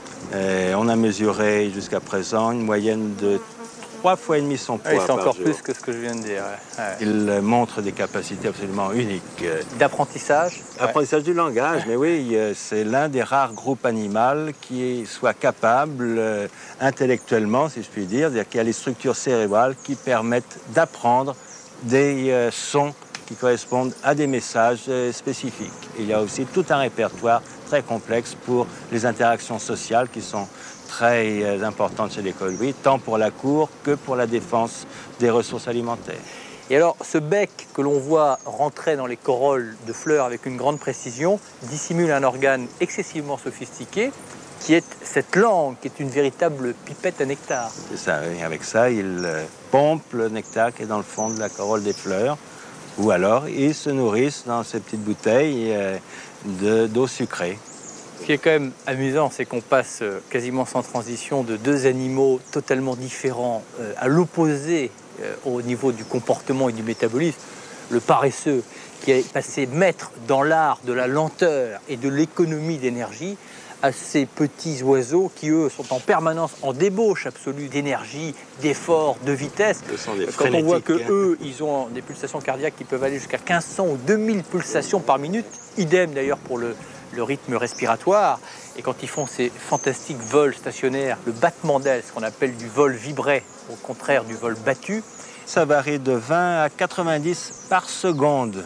Et on a mesuré jusqu'à présent une moyenne de trois fois et demi son poids Ah oui, c'est par encore jour. plus que ce que je viens de dire. Ouais. Ouais. Il montre des capacités absolument uniques. D'apprentissage. Apprentissage du langage, mais oui, euh, c'est l'un des rares groupes animaux qui soit capable euh, intellectuellement, si je puis dire, c'est-à-dire qu'il y a les structures cérébrales qui permettent d'apprendre des euh, sons qui correspondent à des messages euh, spécifiques. Il y a aussi tout un répertoire très complexe pour les interactions sociales qui sont très euh, importantes chez les colibris, tant pour la cour que pour la défense des ressources alimentaires. Et alors, ce bec que l'on voit rentrer dans les corolles de fleurs avec une grande précision dissimule un organe excessivement sophistiqué qui est cette langue, qui est une véritable pipette à nectar. C'est ça, oui. Avec ça, il euh, pompe le nectar qui est dans le fond de la corolle des fleurs, ou alors ils se nourrissent dans ces petites bouteilles euh, de- d'eau sucrée. Ce qui est quand même amusant, c'est qu'on passe euh, quasiment sans transition de deux animaux totalement différents euh, à l'opposé euh, au niveau du comportement et du métabolisme. Le paresseux qui est passé maître dans l'art de la lenteur et de l'économie d'énergie à ces petits oiseaux qui, eux, sont en permanence en débauche absolue d'énergie, d'effort, de vitesse. Ce sont des Quand on voit que frénétiques, hein. eux, ils ont des pulsations cardiaques qui peuvent aller jusqu'à mille cinq cents ou deux mille pulsations par minute, idem d'ailleurs pour le, le rythme respiratoire. Et quand ils font ces fantastiques vols stationnaires, le battement d'ailes, ce qu'on appelle du vol vibré, au contraire du vol battu, Ça varie de vingt à quatre-vingt-dix par seconde.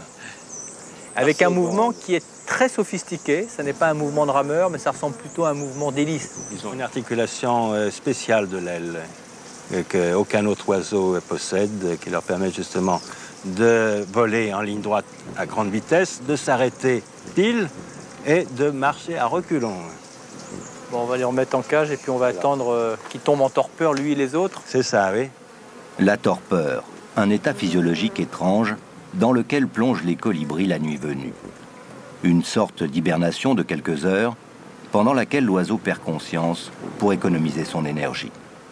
avec Par un seconde. mouvement qui est très sophistiqué. Ce n'est pas un mouvement de rameur, mais ça ressemble plutôt à un mouvement d'hélice. Ils ont une articulation euh, spéciale de l'aile euh, qu'aucun autre oiseau euh, possède, euh, qui leur permet justement de voler en ligne droite à grande vitesse, de s'arrêter pile et de marcher à reculons. Bon, on va les remettre en cage et puis on va attendre euh, qu'ils tombent en torpeur, lui et les autres. C'est ça, oui. La torpeur, un état physiologique étrange dans lequel plongent les colibris la nuit venue. Une sorte d'hibernation de quelques heures pendant laquelle l'oiseau perd conscience pour économiser son énergie.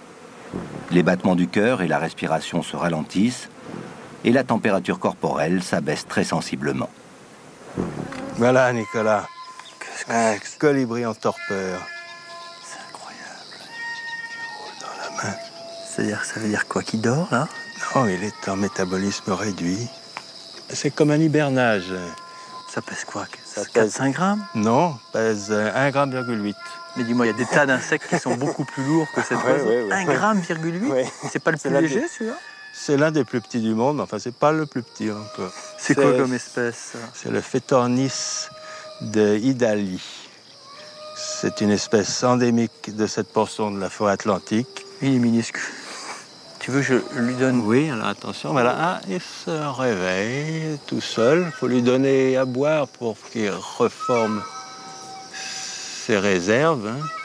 Les battements du cœur et la respiration se ralentissent et la température corporelle s'abaisse très sensiblement. Voilà, Nicolas. Un colibri en torpeur. C'est incroyable. Il roule dans la main. C'est-à-dire, ça veut dire quoi? Qu'il dort, là? Non, il est en métabolisme réduit. C'est comme un hibernage. Ça pèse quoi? Ça quatre pèse- cinq grammes? Non, pèse un virgule huit gramme. Mais dis-moi, il y a des tas d'insectes qui sont beaucoup plus lourds que cet Ouais, oiseau. ouais, ouais. un virgule huit Ouais. C'est pas le C'est plus la- léger, celui-là? C'est l'un des plus petits du monde, enfin, c'est pas le plus petit encore. C'est quoi comme espèce? ça C'est le Phétornis de Idali. C'est une espèce endémique de cette portion de la forêt atlantique. Il est minuscule. Tu veux que je lui donne... Oui, alors attention, voilà, ah, il se réveille tout seul. Il faut lui donner à boire pour qu'il reforme ses réserves.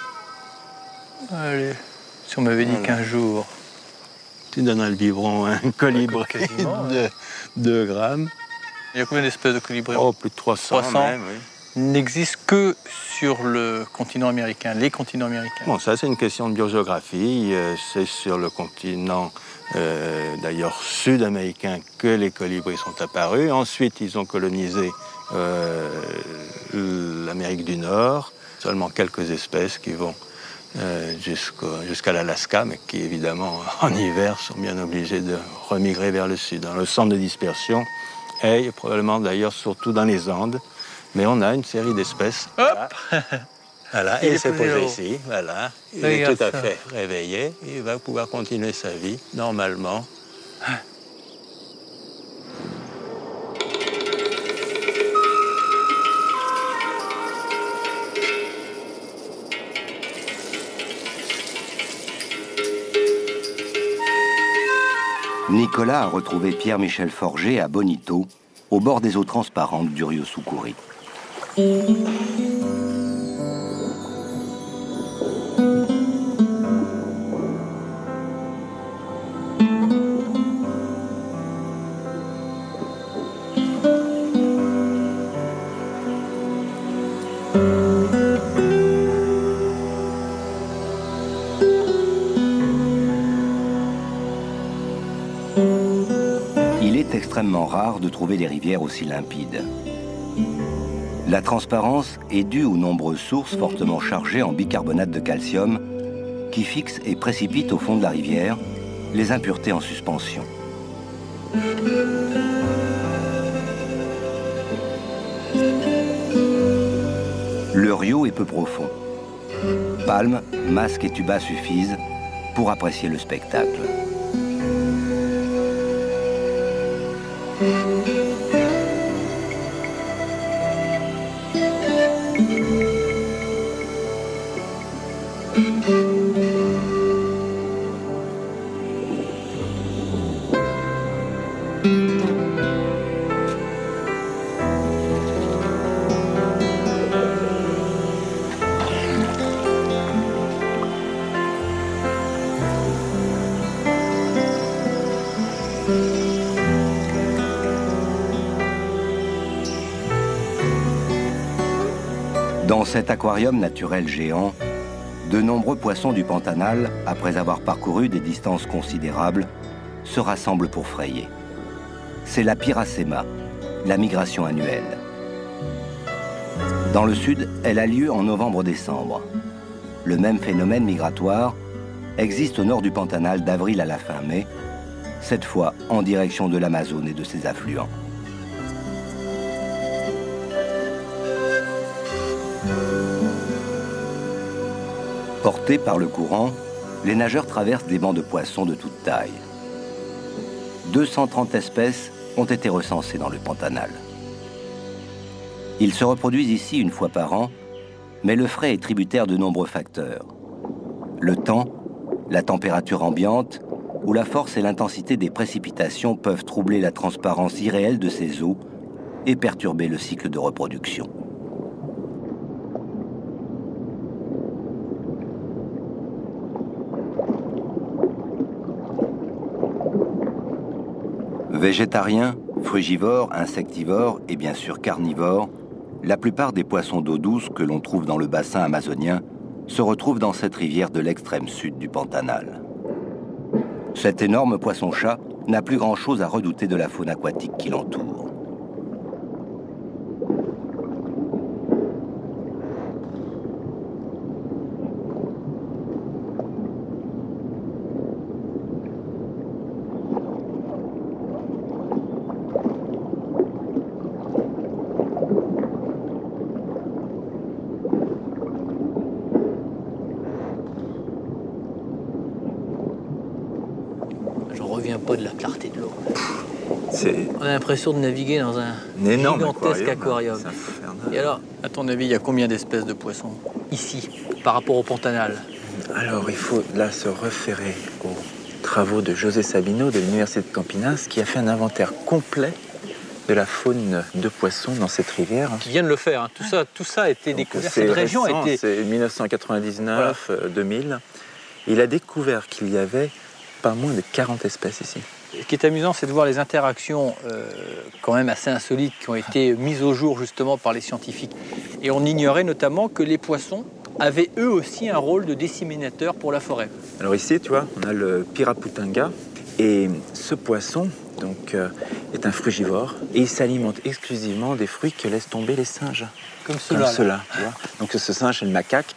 hein. Allez, si on m'avait dit Voilà. qu'un jour... Tu donneras le biberon à un colibri quasiment, de deux grammes. Il y a combien d'espèces de colibris? Oh, plus de trois cents, trois cents. même, oui. n'existent que sur le continent américain, les continents américains. Bon, ça c'est une question de biogéographie. C'est sur le continent, euh, d'ailleurs sud-américain, que les colibris sont apparus. Ensuite, ils ont colonisé euh, l'Amérique du Nord. Seulement quelques espèces qui vont euh, jusqu'à l'Alaska, mais qui évidemment en hiver sont bien obligées de remigrer vers le sud. Le centre de dispersion est probablement d'ailleurs surtout dans les Andes. Mais on a une série d'espèces. Hop Voilà, il et c'est posé ici, voilà. Il Regarde est tout à ça. fait réveillé. Il va pouvoir continuer sa vie, normalement. Nicolas a retrouvé Pierre-Michel Forger à Bonito, au bord des eaux transparentes du Rio Sucuri. Il est extrêmement rare de trouver des rivières aussi limpides. La transparence est due aux nombreuses sources fortement chargées en bicarbonate de calcium qui fixent et précipitent au fond de la rivière les impuretés en suspension. Le Rio est peu profond. Palmes, masques et tubas suffisent pour apprécier le spectacle. Dans cet aquarium naturel géant, de nombreux poissons du Pantanal, après avoir parcouru des distances considérables, se rassemblent pour frayer. C'est la Piracema, la migration annuelle. Dans le sud, elle a lieu en novembre-décembre. Le même phénomène migratoire existe au nord du Pantanal d'avril à la fin mai, cette fois en direction de l'Amazone et de ses affluents. Portés par le courant, les nageurs traversent des bancs de poissons de toute taille. deux cent trente espèces ont été recensées dans le Pantanal. Ils se reproduisent ici une fois par an, mais le frai est tributaire de nombreux facteurs. Le temps, la température ambiante ou la force et l'intensité des précipitations peuvent troubler la transparence irréelle de ces eaux et perturber le cycle de reproduction. Végétariens, frugivores, insectivores et bien sûr carnivores, la plupart des poissons d'eau douce que l'on trouve dans le bassin amazonien se retrouvent dans cette rivière de l'extrême sud du Pantanal. Cet énorme poisson-chat n'a plus grand-chose à redouter de la faune aquatique qui l'entoure. Pas de la clarté de l'eau. On a l'impression de naviguer dans un, un énorme gigantesque aquarium. aquarium. Et alors, à ton avis, il y a combien d'espèces de poissons ici, par rapport au Pantanal? Alors, il faut là se référer aux travaux de José Sabino de l'Université de Campinas qui a fait un inventaire complet de la faune de poissons dans cette rivière. Qui vient de le faire. Hein. Tout ça, tout ça a été Donc, découvert. Cette région récent, a été... C'est mille neuf cent quatre-vingt-dix-neuf, voilà. deux mille. Il a découvert qu'il y avait pas moins de quarante espèces ici. Ce qui est amusant, c'est de voir les interactions euh, quand même assez insolites qui ont été mises au jour justement par les scientifiques. Et on ignorait notamment que les poissons avaient eux aussi un rôle de disséminateur pour la forêt. Alors ici, tu vois, on a le Piraputunga. Et ce poisson donc, euh, est un frugivore et il s'alimente exclusivement des fruits que laissent tomber les singes. Comme ceux-là. Comme ceux-là, tu vois. Donc ce singe, c'est le macaque.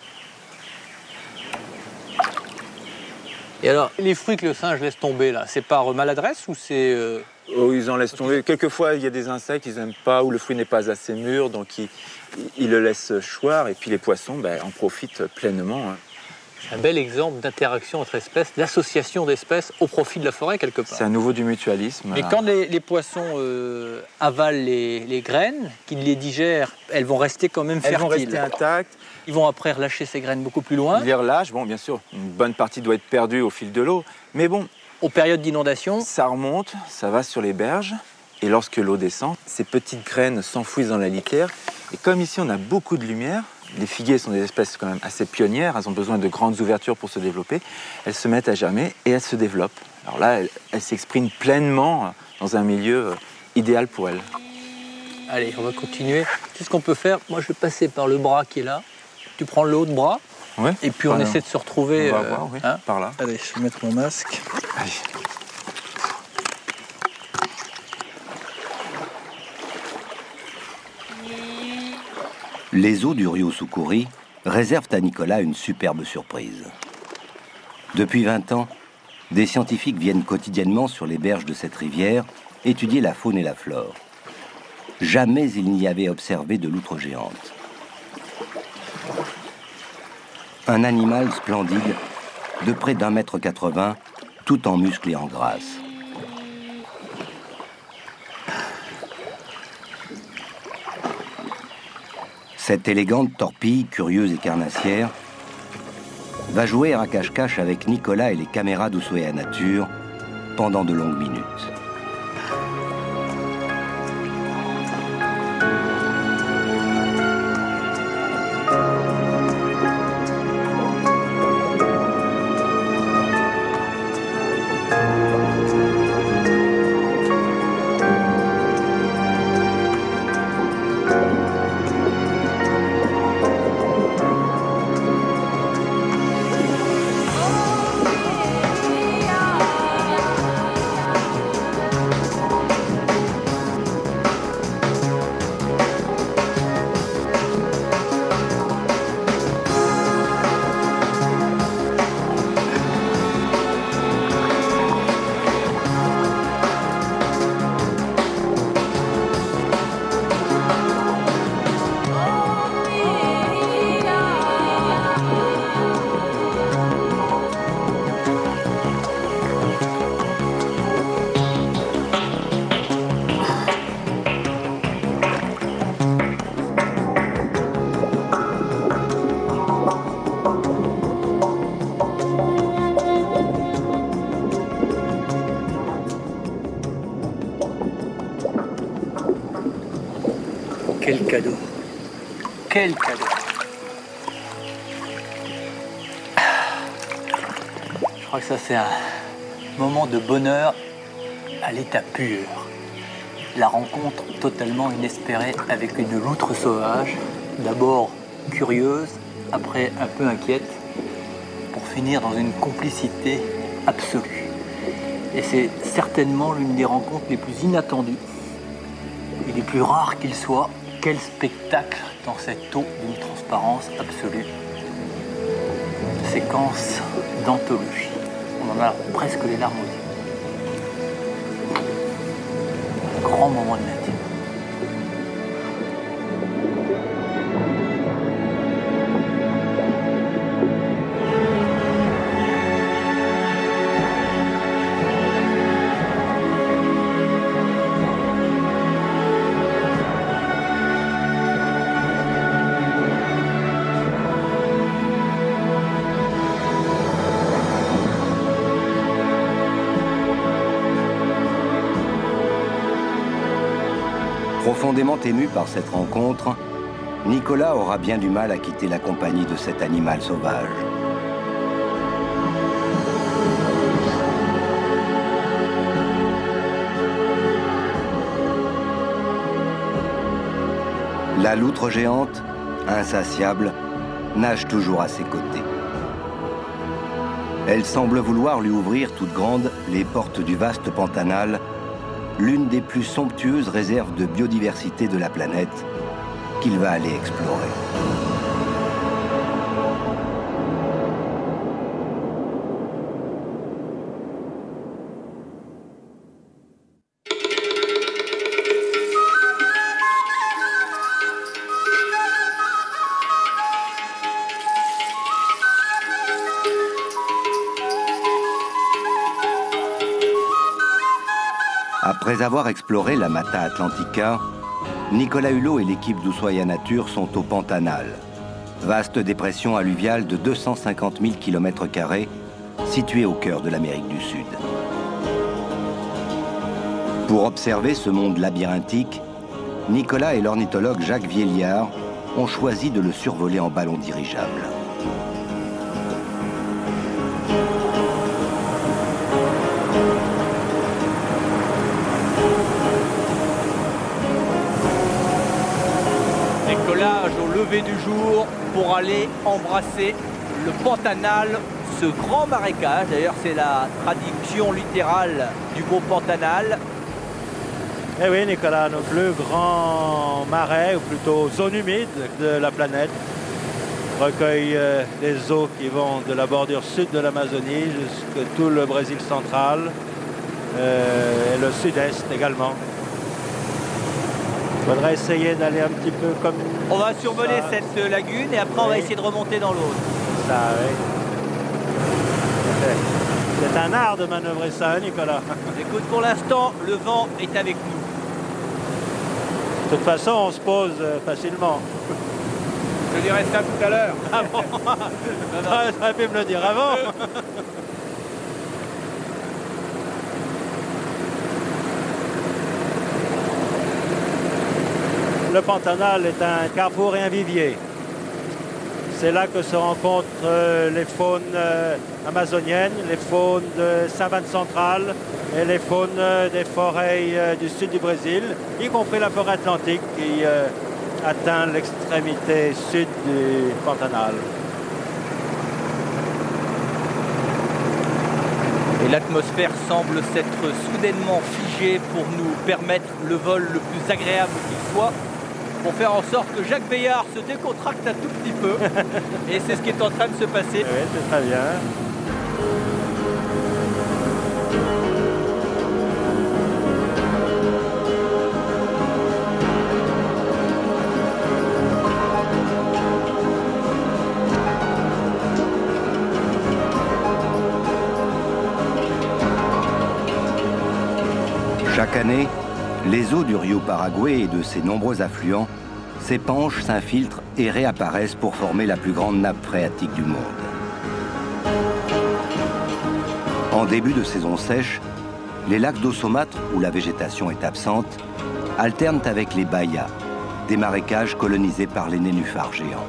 Et alors, les fruits que le singe laisse tomber, là, c'est par maladresse ou c'est... Euh... Oh, ils en laissent tomber. Quelquefois, il y a des insectes, ils n'aiment pas, ou le fruit n'est pas assez mûr, donc ils, ils le laissent choir. Et puis les poissons ben, en profitent pleinement. Hein. Un bel exemple d'interaction entre espèces, d'association d'espèces au profit de la forêt, quelque part. C'est à nouveau du mutualisme. Mais là. quand les, les poissons euh, avalent les, les graines, qu'ils les digèrent, elles vont rester quand même elles fertiles. Elles vont rester intactes. Ils vont après relâcher ces graines beaucoup plus loin. Ils les relâchent. Bon, bien sûr, une bonne partie doit être perdue au fil de l'eau. Mais bon... Aux périodes d'inondation, ça remonte, ça va sur les berges. Et lorsque l'eau descend, ces petites graines s'enfouissent dans la litière. Et comme ici, on a beaucoup de lumière, les figuiers sont des espèces quand même assez pionnières, elles ont besoin de grandes ouvertures pour se développer, elles se mettent à germer et elles se développent. Alors là, elles, elles s'expriment pleinement dans un milieu idéal pour elles. Allez, on va continuer. Qu'est-ce qu'on peut faire? Moi, je vais passer par le bras qui est là. Tu prends l'autre bras, ouais, et puis on là. essaie de se retrouver. On va euh, voir, oui, hein par là. Allez, je vais mettre mon masque. Allez. Les eaux du Rio Sucuri réservent à Nicolas une superbe surprise. Depuis vingt ans, des scientifiques viennent quotidiennement sur les berges de cette rivière étudier la faune et la flore. Jamais il n'y avait observé de loutre géante. Un animal splendide, de près d'un mètre quatre-vingts, tout en muscles et en grâce. Cette élégante torpille, curieuse et carnassière, va jouer à cache-cache avec Nicolas et les caméras d'Ushuaïa Nature pendant de longues minutes. Quel cadeau. Quel cadeau. Je crois que ça c'est un moment de bonheur à l'état pur. La rencontre totalement inespérée avec une loutre sauvage, d'abord curieuse, après un peu inquiète, pour finir dans une complicité absolue. Et c'est certainement l'une des rencontres les plus inattendues et les plus rares qu'il soit. Quel spectacle dans cette eau d'une transparence absolue. Séquence d'anthologie. On en a presque les larmes aux yeux. Grand moment de nature. Profondément ému par cette rencontre, Nicolas aura bien du mal à quitter la compagnie de cet animal sauvage. La loutre géante, insatiable, nage toujours à ses côtés. Elle semble vouloir lui ouvrir toutes grandes les portes du vaste Pantanal, l'une des plus somptueuses réserves de biodiversité de la planète qu'il va aller explorer. Après avoir exploré la Mata Atlantica, Nicolas Hulot et l'équipe d'Ushuaïa Nature sont au Pantanal, vaste dépression alluviale de deux cent cinquante mille kilomètres carrés, située au cœur de l'Amérique du Sud. Pour observer ce monde labyrinthique, Nicolas et l'ornithologue Jacques Vieliard ont choisi de le survoler en ballon dirigeable. Au lever du jour pour aller embrasser le Pantanal, ce grand marécage. D'ailleurs, c'est la traduction littérale du mot Pantanal. Eh oui, Nicolas, nos plus grands marais, ou plutôt zones humides de la planète, recueillent euh, les eaux qui vont de la bordure sud de l'Amazonie jusqu'à tout le Brésil central euh, et le sud-est également. Il faudrait essayer d'aller un petit peu comme On va survoler ça. cette lagune et après oui. on va essayer de remonter dans l'autre. Ça, oui. C'est un art de manœuvrer ça, hein, Nicolas. Écoute, pour l'instant, le vent est avec nous. De toute façon, on se pose euh, facilement. Je dirais ça tout à l'heure. Ah bon? Tu aurais pu me le dire avant. Le Pantanal est un carrefour et un vivier. C'est là que se rencontrent euh, les faunes euh, amazoniennes, les faunes de savane centrale et les faunes euh, des forêts euh, du sud du Brésil, y compris la forêt atlantique qui euh, atteint l'extrémité sud du Pantanal. Et l'atmosphère semble s'être soudainement figée pour nous permettre le vol le plus agréable qu'il soit, pour faire en sorte que Jacques Vieliard se décontracte un tout petit peu. Et c'est ce qui est en train de se passer. Oui, c'est très bien. Chaque année, les eaux du Rio Paraguay et de ses nombreux affluents s'épanchent, s'infiltrent et réapparaissent pour former la plus grande nappe phréatique du monde. En début de saison sèche, les lacs d'eau saumâtre, où la végétation est absente, alternent avec les bayas, des marécages colonisés par les nénuphars géants.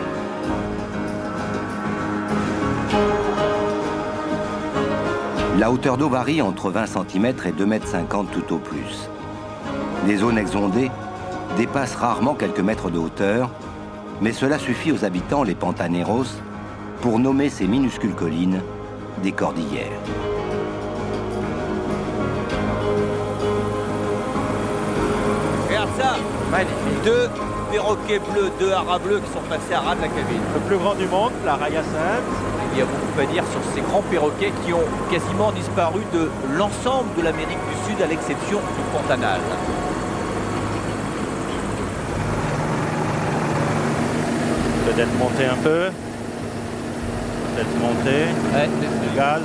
La hauteur d'eau varie entre vingt centimètres et deux mètres cinquante tout au plus. Les zones exondées dépassent rarement quelques mètres de hauteur, mais cela suffit aux habitants, les pantaneros, pour nommer ces minuscules collines des cordillères. Regarde ça, magnifique. Deux perroquets bleus, deux haras bleus qui sont passés à ras de la cabine. Le plus grand du monde, la Rayacinthe. Il y a beaucoup à dire sur ces grands perroquets qui ont quasiment disparu de l'ensemble de l'Amérique du Sud à l'exception du Pantanal. Peut-être monter un peu. Peut-être monter. Ouais, du gaz.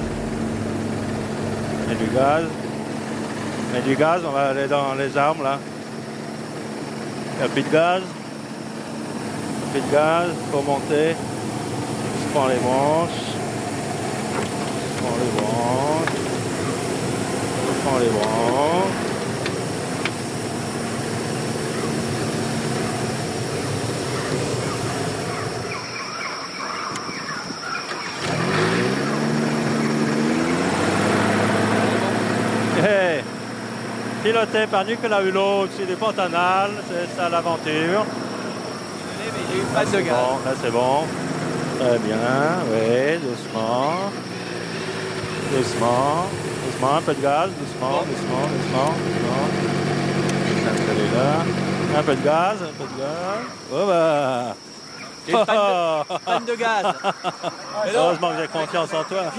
Et du gaz. Et du gaz, on va aller dans les armes là. Il n'y a plus de gaz. Plus de gaz pour monter. Je prends les branches. Je prends les branches. Je prends les branches. Hey, piloté par Nicolas Hulot au-dessus du Pantanal, c'est ça l'aventure. j'ai eu pas de gaz. Bon, là c'est bon. Très bien, oui, doucement. Doucement. Doucement, un peu de gaz, doucement, doucement, doucement, doucement. Installez là. Un peu de gaz, un peu de gaz. Oh bah. J'ai une panne de, panne de gaz. Heureusement que j'ai confiance en toi.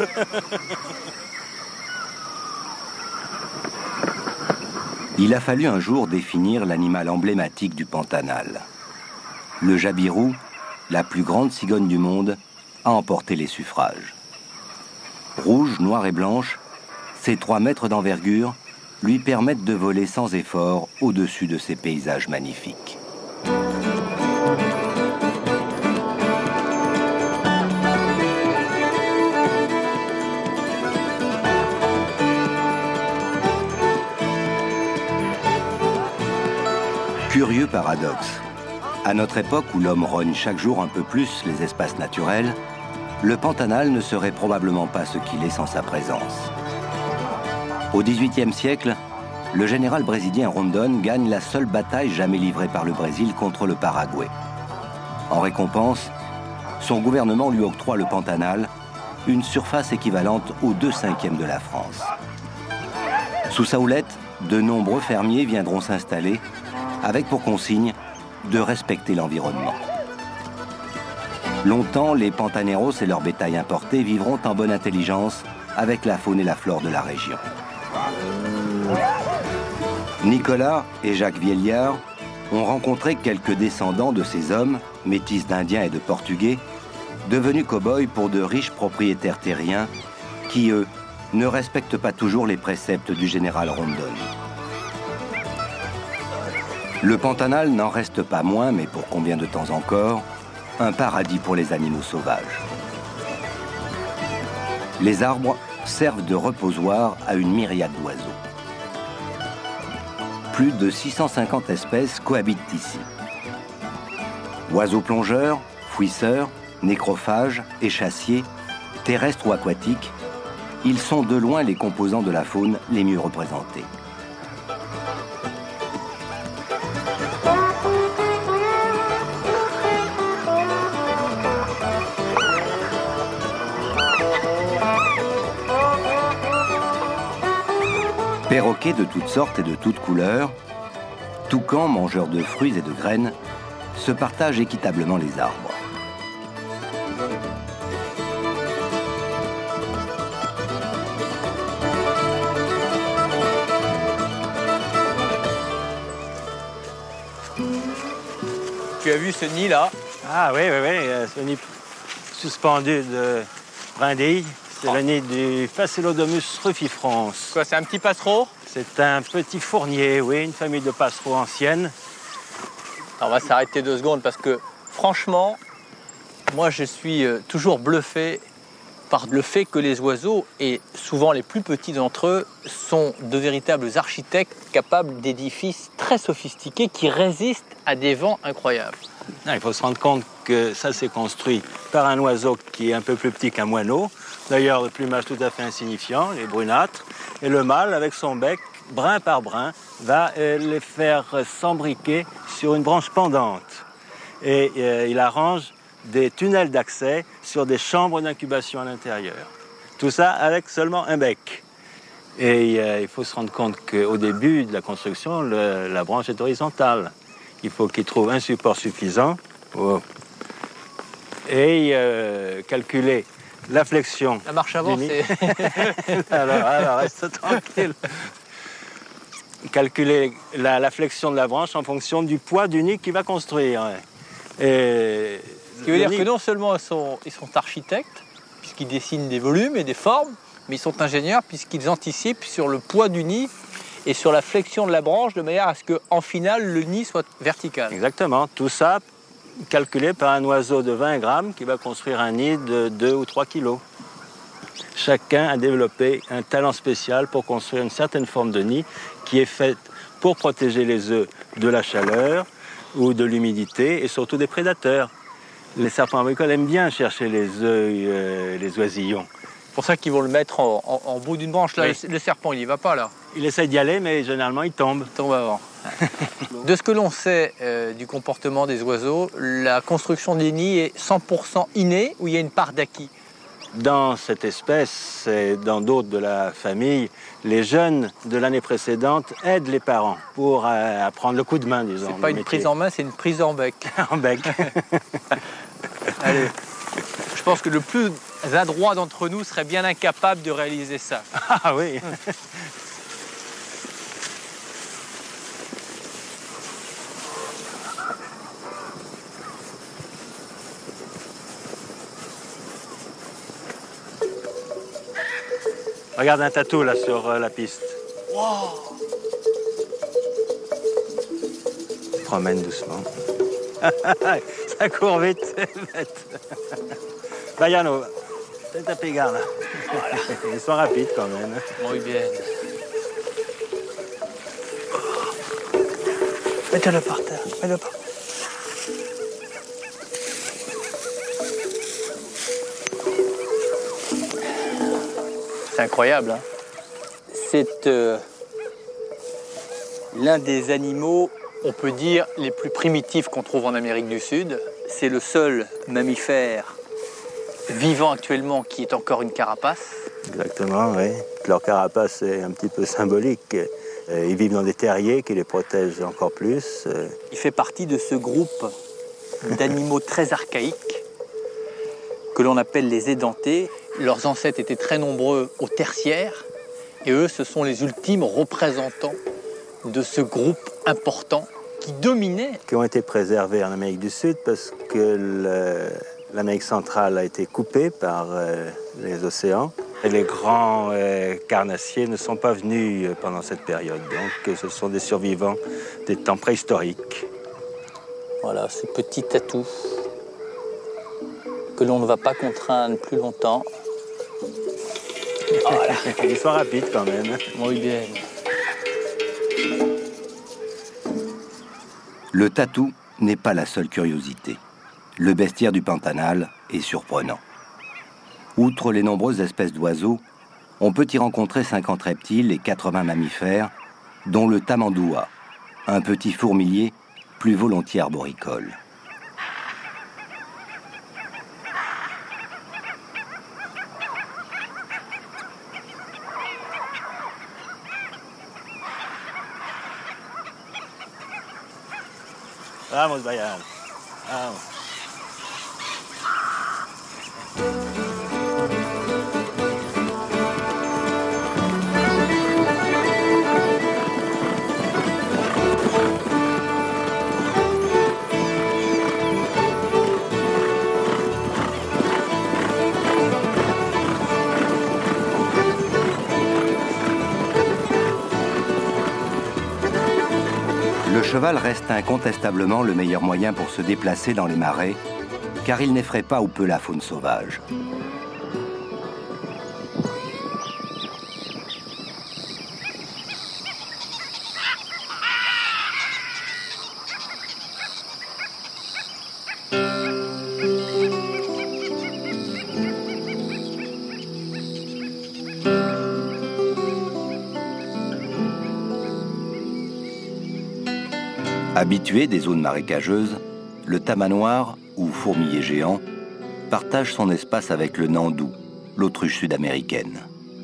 Il a fallu un jour définir l'animal emblématique du Pantanal. Le jabirou, la plus grande cigogne du monde, a emporté les suffrages. Rouge, noire et blanche, ces trois mètres d'envergure lui permettent de voler sans effort au-dessus de ces paysages magnifiques. Curieux paradoxe. À notre époque où l'homme rogne chaque jour un peu plus les espaces naturels, le Pantanal ne serait probablement pas ce qu'il est sans sa présence. Au dix-huitième siècle, le général brésilien Rondon gagne la seule bataille jamais livrée par le Brésil contre le Paraguay. En récompense, son gouvernement lui octroie le Pantanal, une surface équivalente aux deux cinquièmes de la France. Sous sa houlette, de nombreux fermiers viendront s'installer, avec pour consigne de respecter l'environnement. Longtemps, les Pantaneros et leur bétail importé vivront en bonne intelligence avec la faune et la flore de la région. Nicolas et Jacques Vieillard ont rencontré quelques descendants de ces hommes, métis d'Indiens et de Portugais, devenus cow-boys pour de riches propriétaires terriens qui, eux, ne respectent pas toujours les préceptes du général Rondon. Le Pantanal n'en reste pas moins, mais pour combien de temps encore, un paradis pour les animaux sauvages. Les arbres servent de reposoir à une myriade d'oiseaux. Plus de six cent cinquante espèces cohabitent ici. Oiseaux plongeurs, fouisseurs, nécrophages, échassiers, terrestres ou aquatiques, ils sont de loin les composants de la faune les mieux représentés. Perroquets de toutes sortes et de toutes couleurs, toucans mangeurs de fruits et de graines, se partagent équitablement les arbres. Tu as vu ce nid là? Ah oui, oui, oui, ce nid suspendu de brindilles. C'est oh. le nid du Phacelodomus rufifrons. Quoi, c'est un petit passereau? C'est un petit fournier, oui, une famille de passereaux anciennes. Alors, on va s'arrêter deux secondes parce que, franchement, moi, je suis toujours bluffé par le fait que les oiseaux, et souvent les plus petits d'entre eux, sont de véritables architectes capables d'édifices très sophistiqués qui résistent à des vents incroyables. Il faut se rendre compte que ça s'est construit par un oiseau qui est un peu plus petit qu'un moineau. D'ailleurs, le plumage tout à fait insignifiant, les brunâtres. Et le mâle, avec son bec, brin par brin, va euh, les faire s'embriquer sur une branche pendante. Et euh, il arrange des tunnels d'accès sur des chambres d'incubation à l'intérieur. Tout ça avec seulement un bec. Et euh, il faut se rendre compte qu'au début de la construction, le, la branche est horizontale. Il faut qu'il trouve un support suffisant. Oh. Et euh, calculer la flexion. La marche avant, c'est... alors, alors, reste tranquille. Calculer la, la flexion de la branche en fonction du poids du nid qu'il va construire. Et ce qui veut dire nid... que non seulement ils sont, ils sont architectes, puisqu'ils dessinent des volumes et des formes, mais ils sont ingénieurs puisqu'ils anticipent sur le poids du nid et sur la flexion de la branche de manière à ce qu'en finale, le nid soit vertical. Exactement. Tout ça calculé par un oiseau de vingt grammes qui va construire un nid de deux ou trois kilos. Chacun a développé un talent spécial pour construire une certaine forme de nid qui est faite pour protéger les œufs de la chaleur ou de l'humidité et surtout des prédateurs. Les serpents agricoles aiment bien chercher les œufs, euh, les oisillons. C'est pour ça qu'ils vont le mettre en, en, en bout d'une branche. Là, oui. le, le serpent, il y va pas, là. Il essaie d'y aller, mais généralement, il tombe. Il tombe avant. De ce que l'on sait euh, du comportement des oiseaux, la construction des nids est cent pour cent innée ou il y a une part d'acquis? Dans cette espèce et dans d'autres de la famille, les jeunes de l'année précédente aident les parents pour euh, apprendre le coup de main, disons. C'est pas une métier. Prise en main, c'est une prise en bec. En bec. Allez. Je pense que le plus adroit d'entre nous serait bien incapable de réaliser ça. Ah oui. Regarde un tatou là sur euh, la piste. Wow. Il se promène doucement. Ça court vite, c'est bête. Bayano, c'est ta pégare là. Voilà. Ils sont rapides quand même. Muy bien. Mets-le par terre, mets-le par terre. C'est incroyable, hein. C'est euh, l'un des animaux, on peut dire, les plus primitifs qu'on trouve en Amérique du Sud. C'est le seul mammifère vivant actuellement qui est encore une carapace. Exactement, oui. Leur carapace est un petit peu symbolique. Ils vivent dans des terriers qui les protègent encore plus. Il fait partie de ce groupe d'animaux très archaïques que l'on appelle les édentés. Leurs ancêtres étaient très nombreux au tertiaire et eux, ce sont les ultimes représentants de ce groupe important qui dominait. Qui ont été préservés en Amérique du Sud parce que l'Amérique centrale a été coupée par euh, les océans. Et les grands euh, carnassiers ne sont pas venus pendant cette période. Donc ce sont des survivants des temps préhistoriques. Voilà, ce petit tatou que l'on ne va pas contraindre plus longtemps. Voilà. Ils sont rapides quand même. Muy bien. Le tatou n'est pas la seule curiosité. Le bestiaire du Pantanal est surprenant. Outre les nombreuses espèces d'oiseaux, on peut y rencontrer cinquante reptiles et quatre-vingts mammifères, dont le tamandoua, un petit fourmilier plus volontiers arboricole. Vamos, Bayan. Vamos. Le cheval reste incontestablement le meilleur moyen pour se déplacer dans les marais, car il n'effraie pas ou peu la faune sauvage. Habitué des zones marécageuses, le tamanoir, ou fourmilier géant, partage son espace avec le nandou, l'autruche sud-américaine.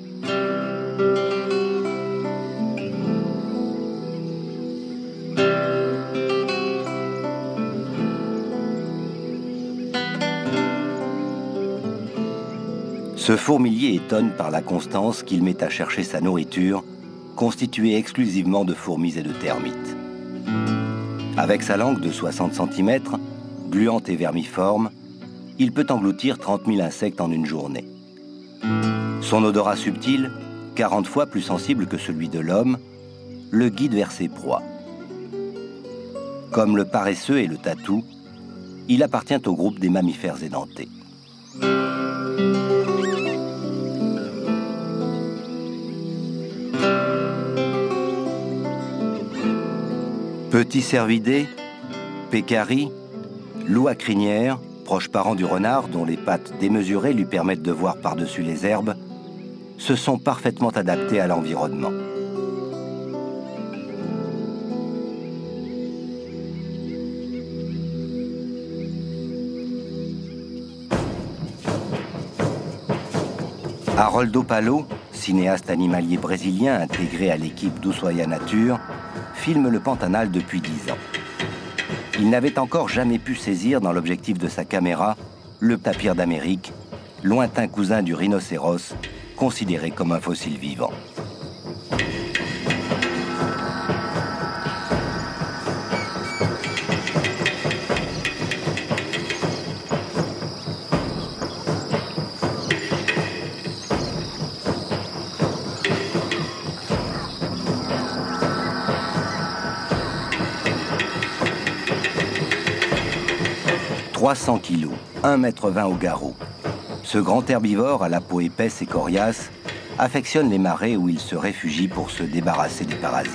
Ce fourmilier étonne par la constance qu'il met à chercher sa nourriture, constituée exclusivement de fourmis et de termites. Avec sa langue de soixante centimètres, gluante et vermiforme, il peut engloutir trente mille insectes en une journée. Son odorat subtil, quarante fois plus sensible que celui de l'homme, le guide vers ses proies. Comme le paresseux et le tatou, il appartient au groupe des mammifères édentés. Petit cervidé, pécari, loup à crinière, proche parent du renard dont les pattes démesurées lui permettent de voir par-dessus les herbes, se sont parfaitement adaptés à l'environnement. Haroldo Palo, cinéaste animalier brésilien intégré à l'équipe d'Ushuaia Nature, filme le Pantanal depuis dix ans. Il n'avait encore jamais pu saisir dans l'objectif de sa caméra le tapir d'Amérique, lointain cousin du rhinocéros, considéré comme un fossile vivant. trois cents kilos, un mètre vingt au garrot. Ce grand herbivore à la peau épaisse et coriace affectionne les marais où il se réfugie pour se débarrasser des parasites.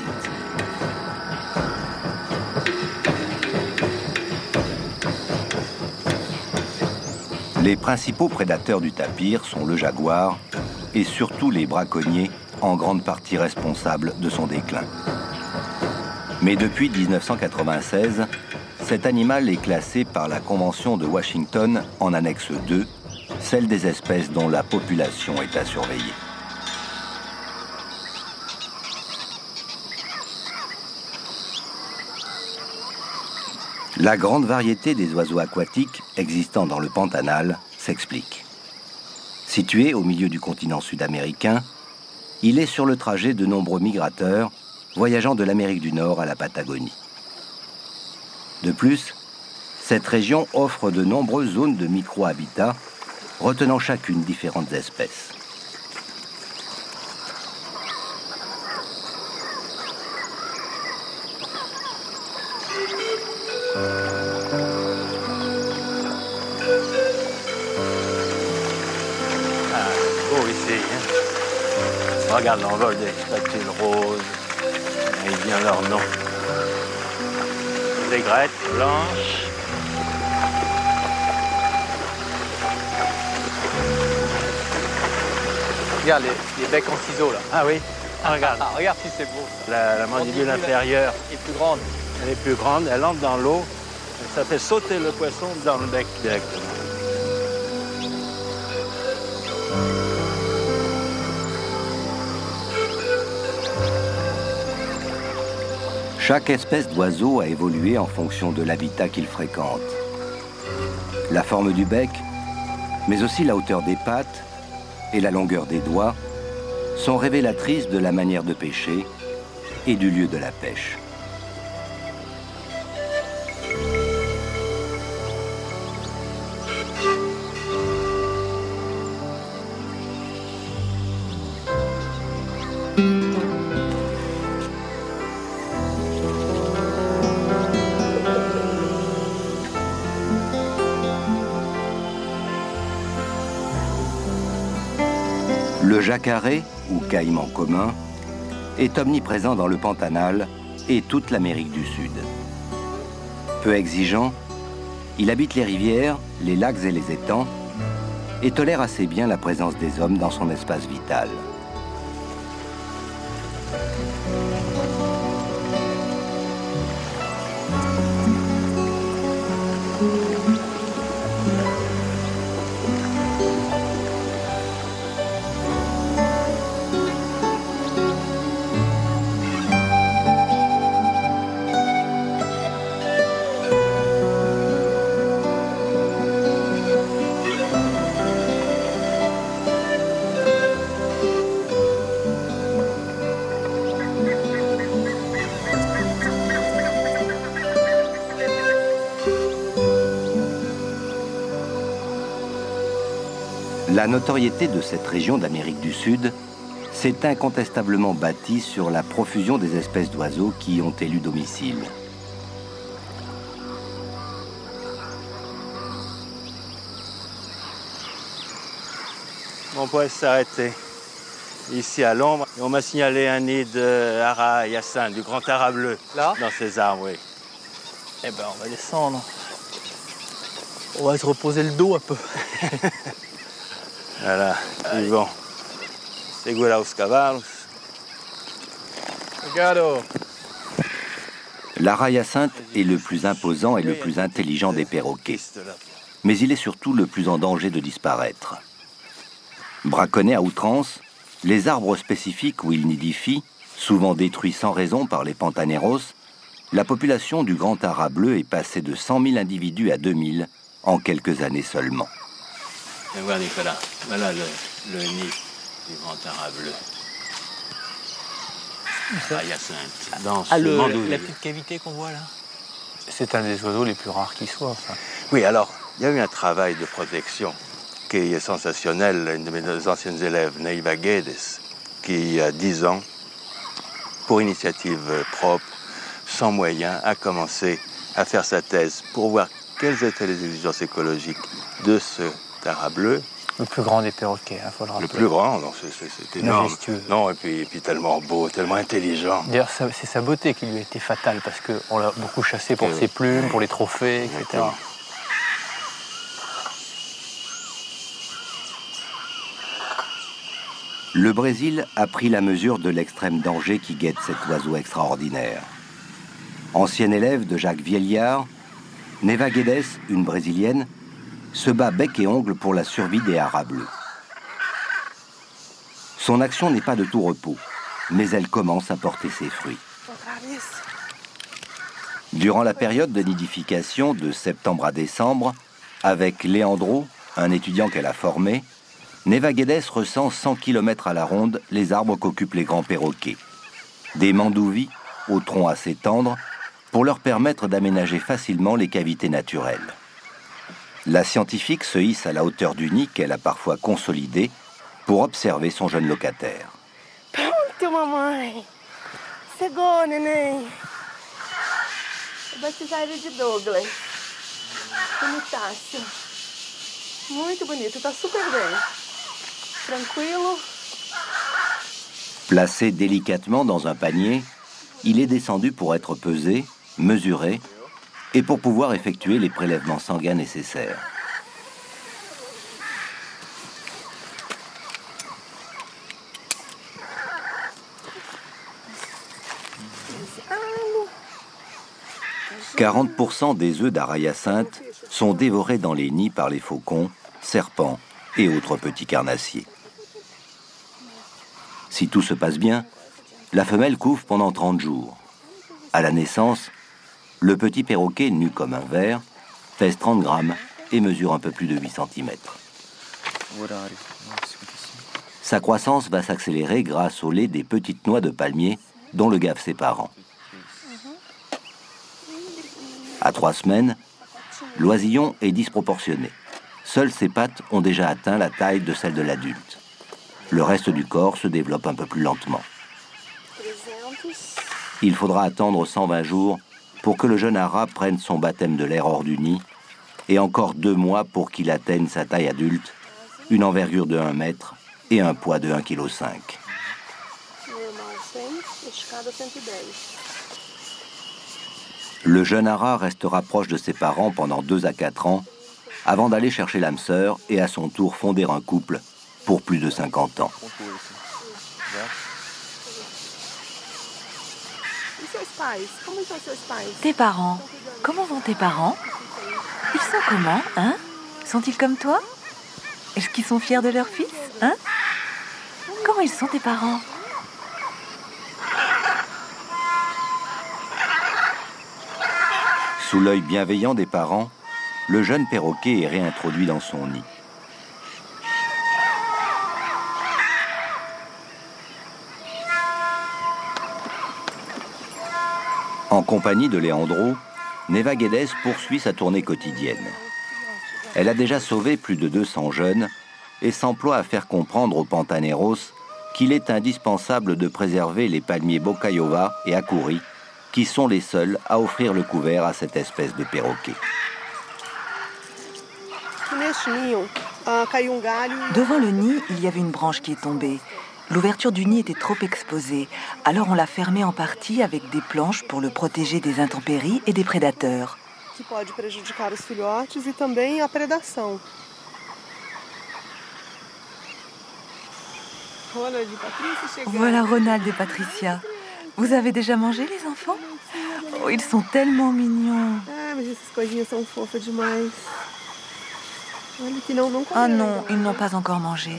Les principaux prédateurs du tapir sont le jaguar et surtout les braconniers, en grande partie responsables de son déclin. Mais depuis mille neuf cent quatre-vingt-seize, cet animal est classé par la Convention de Washington en annexe deux, celle des espèces dont la population est à surveiller. La grande variété des oiseaux aquatiques existant dans le Pantanal s'explique. Situé au milieu du continent sud-américain, il est sur le trajet de nombreux migrateurs voyageant de l'Amérique du Nord à la Patagonie. De plus, cette région offre de nombreuses zones de micro-habitats, retenant chacune différentes espèces. Ah, c'est beau ici, hein? Regarde l'envol des spatules roses, et bien leur nom. Des grettes blanches. Regarde les, les becs en ciseaux là. Ah oui, ah, regarde. Ah, regarde si c'est beau. La, la mandibule inférieure est plus grande. Elle est plus grande, elle entre dans l'eau. Ça fait sauter le poisson dans le bec directement. Chaque espèce d'oiseau a évolué en fonction de l'habitat qu'il fréquente. La forme du bec, mais aussi la hauteur des pattes et la longueur des doigts sont révélatrices de la manière de pêcher et du lieu de la pêche. Le jacaré, ou caïman commun, est omniprésent dans le Pantanal et toute l'Amérique du Sud. Peu exigeant, il habite les rivières, les lacs et les étangs et tolère assez bien la présence des hommes dans son espace vital. La notoriété de cette région d'Amérique du Sud s'est incontestablement bâtie sur la profusion des espèces d'oiseaux qui y ont élu domicile. On pourrait s'arrêter ici à l'ombre. On m'a signalé un nid de hara yassin, du grand hara bleu, là, dans ces arbres, oui. Eh ben, on va descendre. On va se reposer le dos un peu. Voilà, Allez. bon. Segura os cavalos. Obrigado. L'Ara-Hyacinthe est le plus imposant et le plus intelligent des perroquets. Mais il est surtout le plus en danger de disparaître. Braconné à outrance, les arbres spécifiques où il nidifie, souvent détruits sans raison par les pantaneros, la population du grand ara bleu est passée de cent mille individus à deux mille en quelques années seulement. Regarde Nicolas, voilà le, le nid du grand ara bleu. Ara-Hyacinthe. Dans Ah, ce le, mandouille. la petite cavité qu'on voit là, c'est un des oiseaux les plus rares qui soit. Enfin. Oui, alors, il y a eu un travail de protection qui est sensationnel. Une de mes anciennes élèves, Neiva Guedes, qui, il y a dix ans, pour initiative propre, sans moyens, a commencé à faire sa thèse pour voir quelles étaient les exigences écologiques de ce ara bleu. Le plus grand des perroquets, il faut le rappeler. Le plus grand, non, c'est énorme. Majestueux. Non, et puis, et puis tellement beau, tellement intelligent. D'ailleurs, c'est sa beauté qui lui a été fatale, parce qu'on l'a beaucoup chassé pour Oui. ses plumes, pour les trophées, et cetera. Oui. Le Brésil a pris la mesure de l'extrême danger qui guette cet oiseau extraordinaire. Ancienne élève de Jacques Vieillard, Neiva Guedes, une brésilienne, se bat bec et ongle pour la survie des haras bleus. Son action n'est pas de tout repos, mais elle commence à porter ses fruits. Durant la période de nidification de septembre à décembre, avec Leandro, un étudiant qu'elle a formé, Neiva Guedes recense cent kilomètres à la ronde les arbres qu'occupent les grands perroquets. Des mandouvis, au tronc assez tendre, pour leur permettre d'aménager facilement les cavités naturelles. La scientifique se hisse à la hauteur du nid qu'elle a parfois consolidé pour observer son jeune locataire. Pronto, mamãe. Chegou, neném. Eu batizei ele de Douglas. Bonitaço. Muito bonito, tá super bem. Tranquilo. Placé délicatement dans un panier, il est descendu pour être pesé, mesuré et pour pouvoir effectuer les prélèvements sanguins nécessaires. quarante pour cent des œufs d'Ara-Hyacinthe sont dévorés dans les nids par les faucons, serpents et autres petits carnassiers. Si tout se passe bien, la femelle couve pendant trente jours. À la naissance, le petit perroquet, nu comme un ver, pèse trente grammes et mesure un peu plus de huit centimètres. Sa croissance va s'accélérer grâce au lait des petites noix de palmier dont le gavent ses parents. À trois semaines, l'oisillon est disproportionné. Seules ses pattes ont déjà atteint la taille de celle de l'adulte. Le reste du corps se développe un peu plus lentement. Il faudra attendre cent vingt jours pour que le jeune ara prenne son baptême de l'air hors du nid et encore deux mois pour qu'il atteigne sa taille adulte, une envergure de un mètre et un poids de un virgule cinq kilos. Le jeune ara restera proche de ses parents pendant deux à quatre ans avant d'aller chercher l'âme sœur et à son tour fonder un couple pour plus de cinquante ans. Tes parents, comment vont tes parents? Ils sont comment, hein? Sont-ils comme toi? Est-ce qu'ils sont fiers de leur fils, hein? Comment ils sont tes parents? Sous l'œil bienveillant des parents, le jeune perroquet est réintroduit dans son nid. En compagnie de Leandro, Neiva Guedes poursuit sa tournée quotidienne. Elle a déjà sauvé plus de deux cents jeunes et s'emploie à faire comprendre aux pantaneros qu'il est indispensable de préserver les palmiers Bocaiova et Acuri, qui sont les seuls à offrir le couvert à cette espèce de perroquet. Devant le nid, il y avait une branche qui est tombée. L'ouverture du nid était trop exposée, alors on l'a fermée en partie avec des planches pour le protéger des intempéries et des prédateurs. Que pode prejudicar os filhotes e também a predação. Voilà Ronald et Patricia. Vous avez déjà mangé, les enfants? Oh, ils sont tellement mignons. Ah non, ils n'ont pas encore mangé.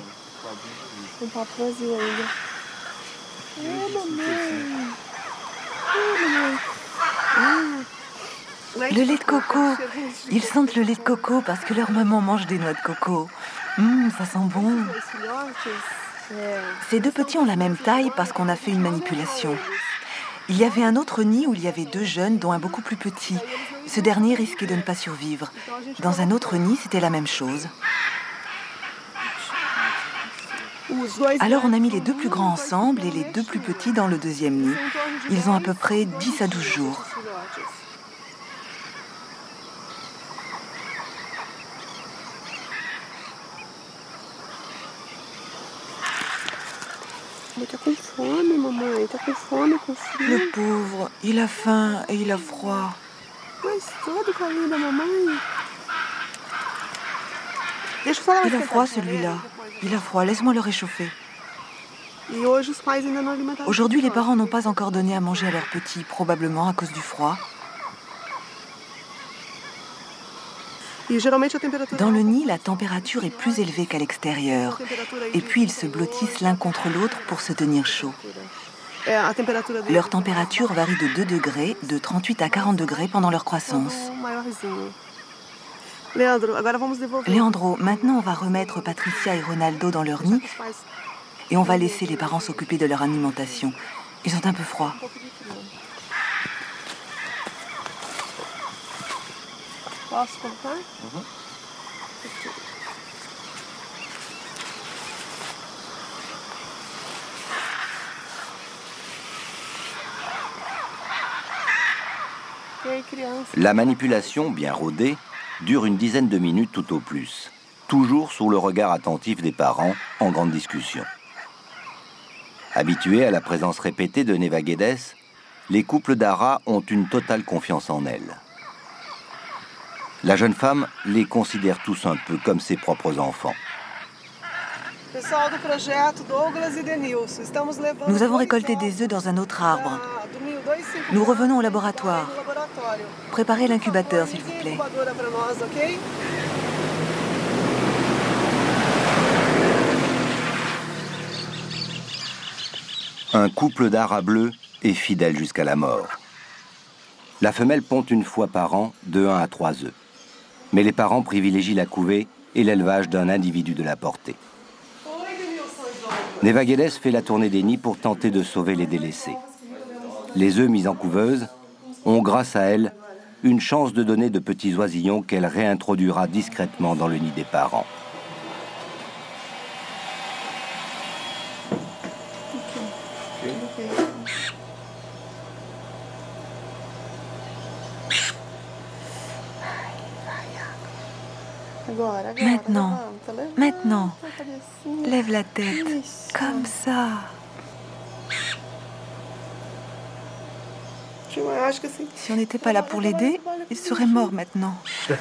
Le lait de coco. Ils sentent le lait de coco parce que leur maman mange des noix de coco. Hum, ça sent bon. Ces deux petits ont la même taille parce qu'on a fait une manipulation. Il y avait un autre nid où il y avait deux jeunes, dont un beaucoup plus petit. Ce dernier risquait de ne pas survivre. Dans un autre nid, c'était la même chose. Alors on a mis les deux plus grands ensemble et les deux plus petits dans le deuxième nid. Ils ont à peu près dix à douze jours. Le pauvre, il a faim et il a froid. Il a froid celui-là. Il a froid, laisse-moi le réchauffer. Aujourd'hui, les parents n'ont pas encore donné à manger à leurs petits, probablement à cause du froid. Dans le nid, la température est plus élevée qu'à l'extérieur. Et puis, ils se blottissent l'un contre l'autre pour se tenir chaud. Leur température varie de deux degrés, de trente-huit à quarante degrés pendant leur croissance. Leandro, maintenant on va remettre Patricia et Ronaldo dans leur nid et on va laisser les parents s'occuper de leur alimentation. Ils ont un peu froid. La manipulation, bien rodée, dure une dizaine de minutes tout au plus, toujours sous le regard attentif des parents en grande discussion. Habitués à la présence répétée de Neva Guedes, les couples d'Ara ont une totale confiance en elle. La jeune femme les considère tous un peu comme ses propres enfants. Nous avons récolté des œufs dans un autre arbre. Nous revenons au laboratoire. Préparez l'incubateur, s'il vous plaît. Un couple d'Ara bleus est fidèle jusqu'à la mort. La femelle pond une fois par an de un à trois œufs. Mais les parents privilégient la couvée et l'élevage d'un individu de la portée. Neva Guedes fait la tournée des nids pour tenter de sauver les délaissés. Les œufs mis en couveuse ont, grâce à elle, une chance de donner de petits oisillons qu'elle réintroduira discrètement dans le nid des parents. Maintenant, maintenant, lève la tête, comme ça. Si on n'était pas là pour l'aider, il serait mort maintenant.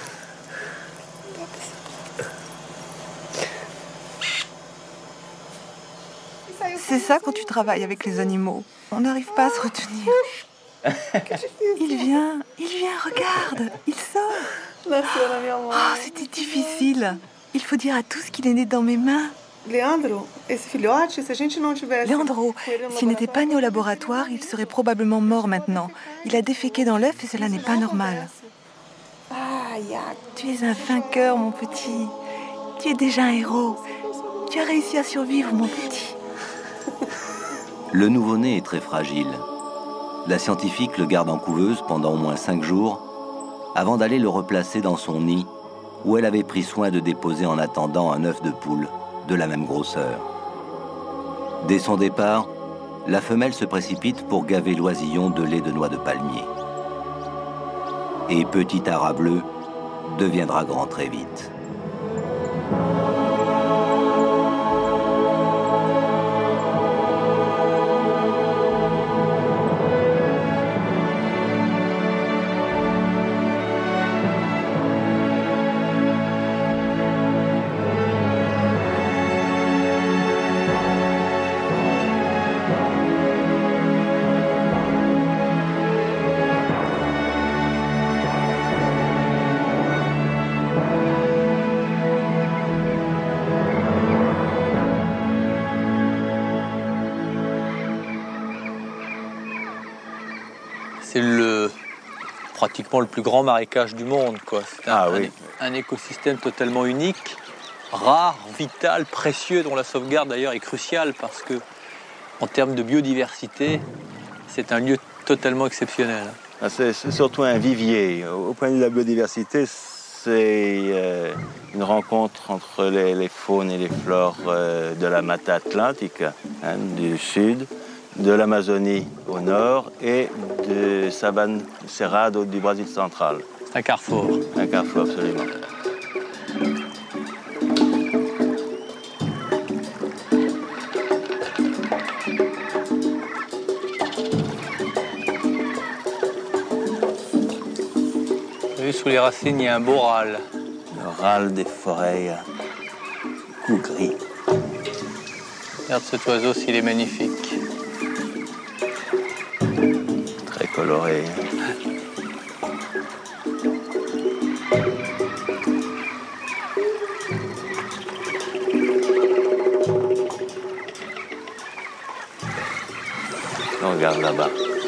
C'est ça quand tu travailles avec les animaux. On n'arrive pas à se retenir. Il vient, il vient, regarde, il sort. Oh, c'était difficile. Il faut dire à tous qu'il est né dans mes mains. Leandro, s'il n'était pas né au laboratoire, il serait probablement mort maintenant. Il a déféqué dans l'œuf et cela n'est pas normal. Tu es un vainqueur, mon petit. Tu es déjà un héros. Tu as réussi à survivre, mon petit. Le nouveau-né est très fragile. La scientifique le garde en couveuse pendant au moins cinq jours avant d'aller le replacer dans son nid où elle avait pris soin de déposer en attendant un œuf de poule de la même grosseur. Dès son départ, la femelle se précipite pour gaver l'oisillon de lait de noix de palmier. Et petit Ara bleu deviendra grand très vite. C'est le pratiquement le plus grand marécage du monde, quoi. C'est un, Ah oui. un, un écosystème totalement unique, rare, vital, précieux, dont la sauvegarde d'ailleurs est cruciale parce que, en termes de biodiversité, c'est un lieu totalement exceptionnel. C'est surtout un vivier. Au point de vue de la biodiversité, c'est euh, une rencontre entre les, les faunes et les flores euh, de la Mata Atlantique, hein, du sud, de l'Amazonie au nord et de savane cerrado du Brésil central. C'est un carrefour. Un carrefour, absolument. Vous avez vu, sous les racines, il y a un beau râle. Le râle des forêts, cou gris. Regarde cet oiseau, s'il est magnifique. Très coloré. On regarde là-bas.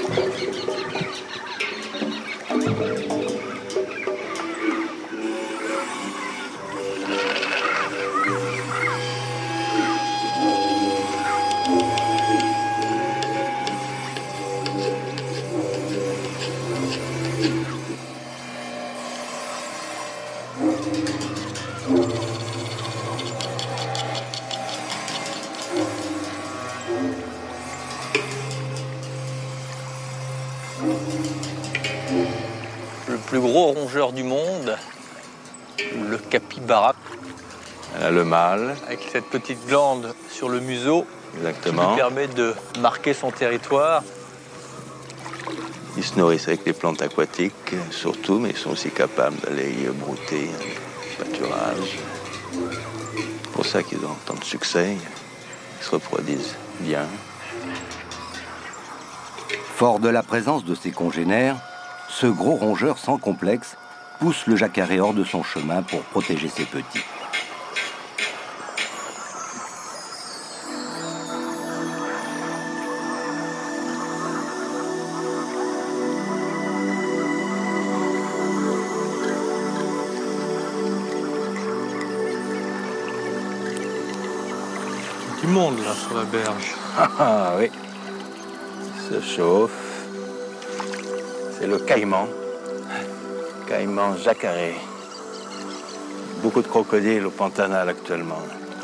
Le plus gros rongeur du monde, le capybara. Elle a le mâle. Avec cette petite glande sur le museau. Exactement. Qui lui permet de marquer son territoire. Ils se nourrissent avec les plantes aquatiques, surtout, mais ils sont aussi capables d'aller brouter, pâturage. C'est pour ça qu'ils ont tant de succès. Ils se reproduisent bien. Fort de la présence de ses congénères, ce gros rongeur sans complexe pousse le jacaré hors de son chemin pour protéger ses petits. Du monde là sur la berge. Ah oui. Se chauffe. C'est le caïman. Caïman jacaré. Beaucoup de crocodiles au Pantanal actuellement.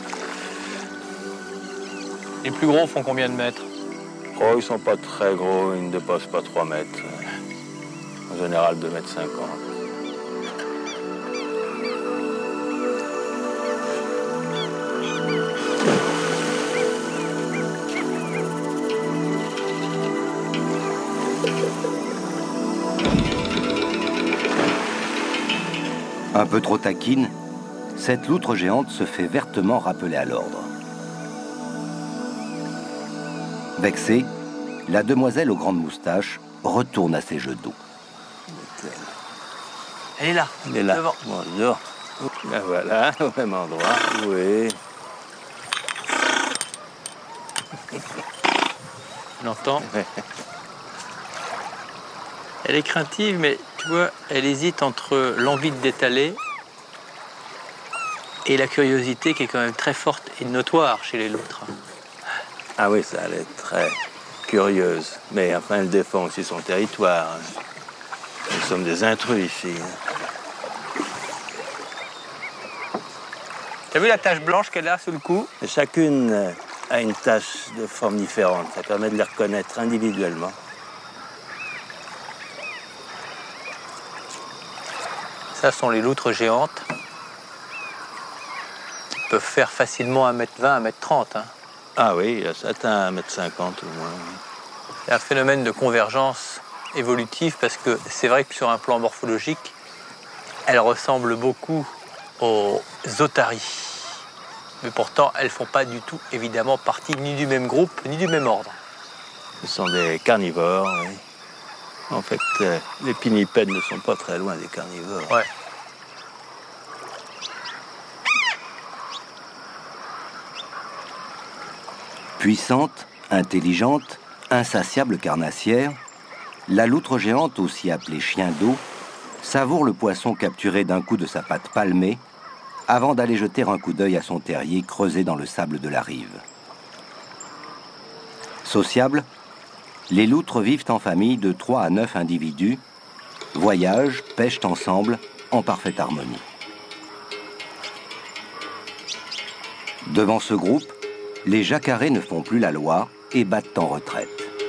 Les plus gros font combien de mètres? Oh, ils sont pas très gros, ils ne dépassent pas trois mètres. En général, deux mètres cinquante. Un peu trop taquine, cette loutre géante se fait vertement rappeler à l'ordre. Vexée, la demoiselle aux grandes moustaches retourne à ses jeux d'eau. Elle est là. Elle est là. Devant. Bonjour. La voilà, au même endroit. Oui. On entend. Elle est craintive, mais tu vois, elle hésite entre l'envie de détaler et la curiosité qui est quand même très forte et notoire chez les loutres. Ah oui, ça, elle est très curieuse. Mais enfin, elle défend aussi son territoire. Nous sommes des intrus ici. T'as vu la tache blanche qu'elle a sous le cou? Et chacune a une tache de forme différente. Ça permet de les reconnaître individuellement. Ça sont les loutres géantes. Ils peuvent faire facilement un mètre vingt, un mètre trente. Hein. Ah oui, ça atteint un mètre cinquante au moins. C'est un phénomène de convergence évolutive parce que c'est vrai que sur un plan morphologique, elles ressemblent beaucoup aux otaries. Mais pourtant, elles ne font pas du tout, évidemment, partie ni du même groupe, ni du même ordre. Ce sont des carnivores, oui. En fait, euh, les pinnipèdes ne sont pas très loin des carnivores. Ouais. Puissante, intelligente, insatiable carnassière, La loutre géante, aussi appelée chien d'eau, savoure le poisson capturé d'un coup de sa patte palmée avant d'aller jeter un coup d'œil à son terrier creusé dans le sable de la rive. Sociables, les loutres vivent en famille de trois à neuf individus, voyagent, pêchent ensemble en parfaite harmonie. Devant ce groupe, les jacarés ne font plus la loi et battent en retraite.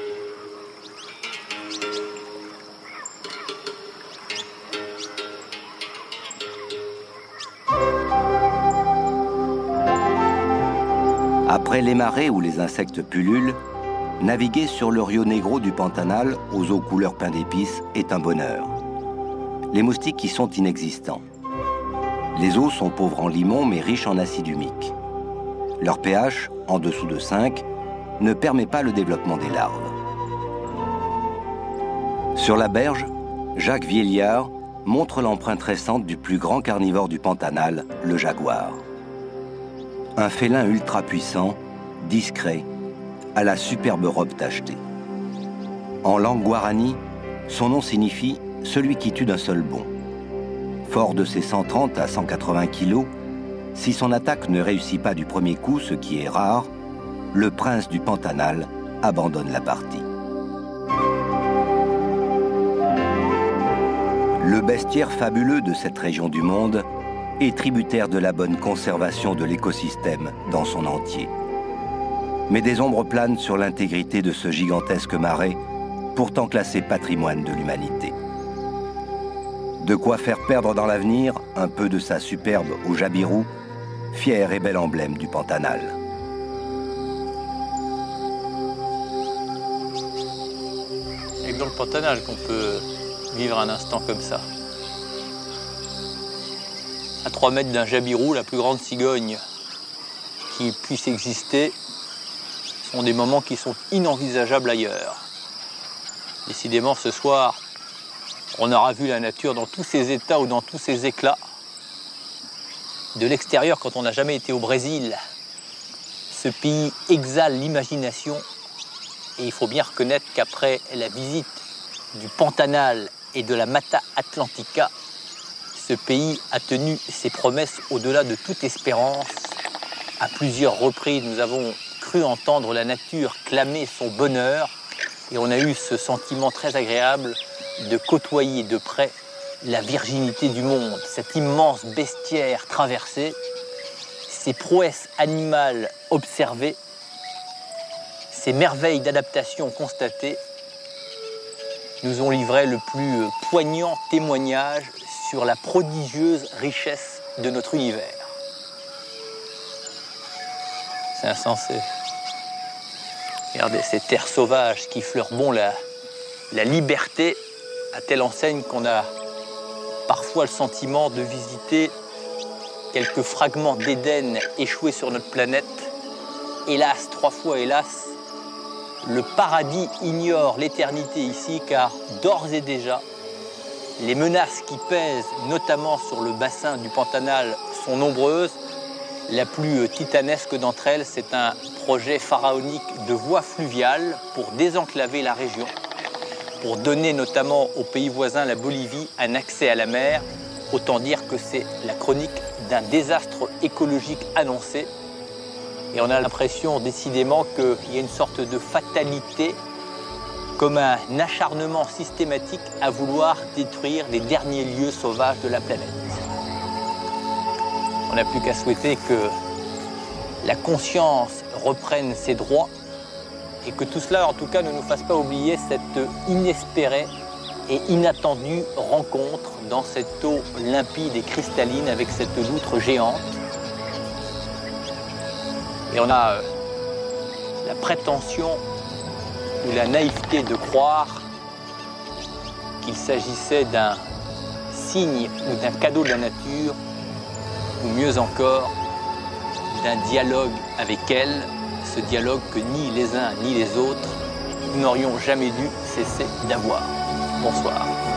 Après les marais où les insectes pullulent, naviguer sur le Rio Negro du Pantanal aux eaux couleur pain d'épices est un bonheur. Les moustiques y sont inexistants. Les eaux sont pauvres en limon mais riches en acide humique. Leur pH, en dessous de cinq, ne permet pas le développement des larves. Sur la berge, Jacques Vieillard montre l'empreinte récente du plus grand carnivore du Pantanal, le jaguar. Un félin ultra puissant, discret, à la superbe robe tachetée. En langue guarani, son nom signifie « celui qui tue d'un seul bond ». Fort de ses cent trente à cent quatre-vingts kilos, si son attaque ne réussit pas du premier coup, ce qui est rare, le prince du Pantanal abandonne la partie. Le bestiaire fabuleux de cette région du monde est tributaire de la bonne conservation de l'écosystème dans son entier. Mais des ombres planent sur l'intégrité de ce gigantesque marais, pourtant classé patrimoine de l'humanité. De quoi faire perdre dans l'avenir un peu de sa superbe au Jabirou, fier et bel emblème du Pantanal. Et dans le Pantanal qu'on peut vivre un instant comme ça. À trois mètres d'un Jabirou, la plus grande cigogne qui puisse exister, sont des moments qui sont inenvisageables ailleurs. Décidément, ce soir, on aura vu la nature dans tous ses états ou dans tous ses éclats. De l'extérieur, quand on n'a jamais été au Brésil, ce pays exhale l'imagination. Et il faut bien reconnaître qu'après la visite du Pantanal et de la Mata Atlantica, ce pays a tenu ses promesses au-delà de toute espérance. À plusieurs reprises, nous avons cru entendre la nature clamer son bonheur et on a eu ce sentiment très agréable de côtoyer de près la virginité du monde, cet immense bestiaire traversé, ces prouesses animales observées, ces merveilles d'adaptation constatées, nous ont livré le plus poignant témoignage sur la prodigieuse richesse de notre univers. C'est insensé. Regardez ces terres sauvages qui fleurent bon la, la liberté à telle enseigne qu'on a parfois le sentiment de visiter quelques fragments d'Éden échoués sur notre planète. Hélas, trois fois hélas, le paradis ignore l'éternité ici car d'ores et déjà, les menaces qui pèsent notamment sur le bassin du Pantanal sont nombreuses. La plus titanesque d'entre elles, c'est un projet pharaonique de voie fluviale pour désenclaver la région, pour donner notamment au pays voisin, la Bolivie, un accès à la mer. Autant dire que c'est la chronique d'un désastre écologique annoncé. Et on a l'impression décidément qu'il y a une sorte de fatalité, comme un acharnement systématique à vouloir détruire les derniers lieux sauvages de la planète. On n'a plus qu'à souhaiter que la conscience reprenne ses droits et que tout cela, en tout cas, ne nous fasse pas oublier cette inespérée et inattendue rencontre dans cette eau limpide et cristalline avec cette loutre géante. Et on a euh, la prétention ou la naïveté de croire qu'il s'agissait d'un signe ou d'un cadeau de la nature, ou mieux encore, d'un dialogue avec elle, ce dialogue que ni les uns ni les autres, nous n'aurions jamais dû cesser d'avoir. Bonsoir.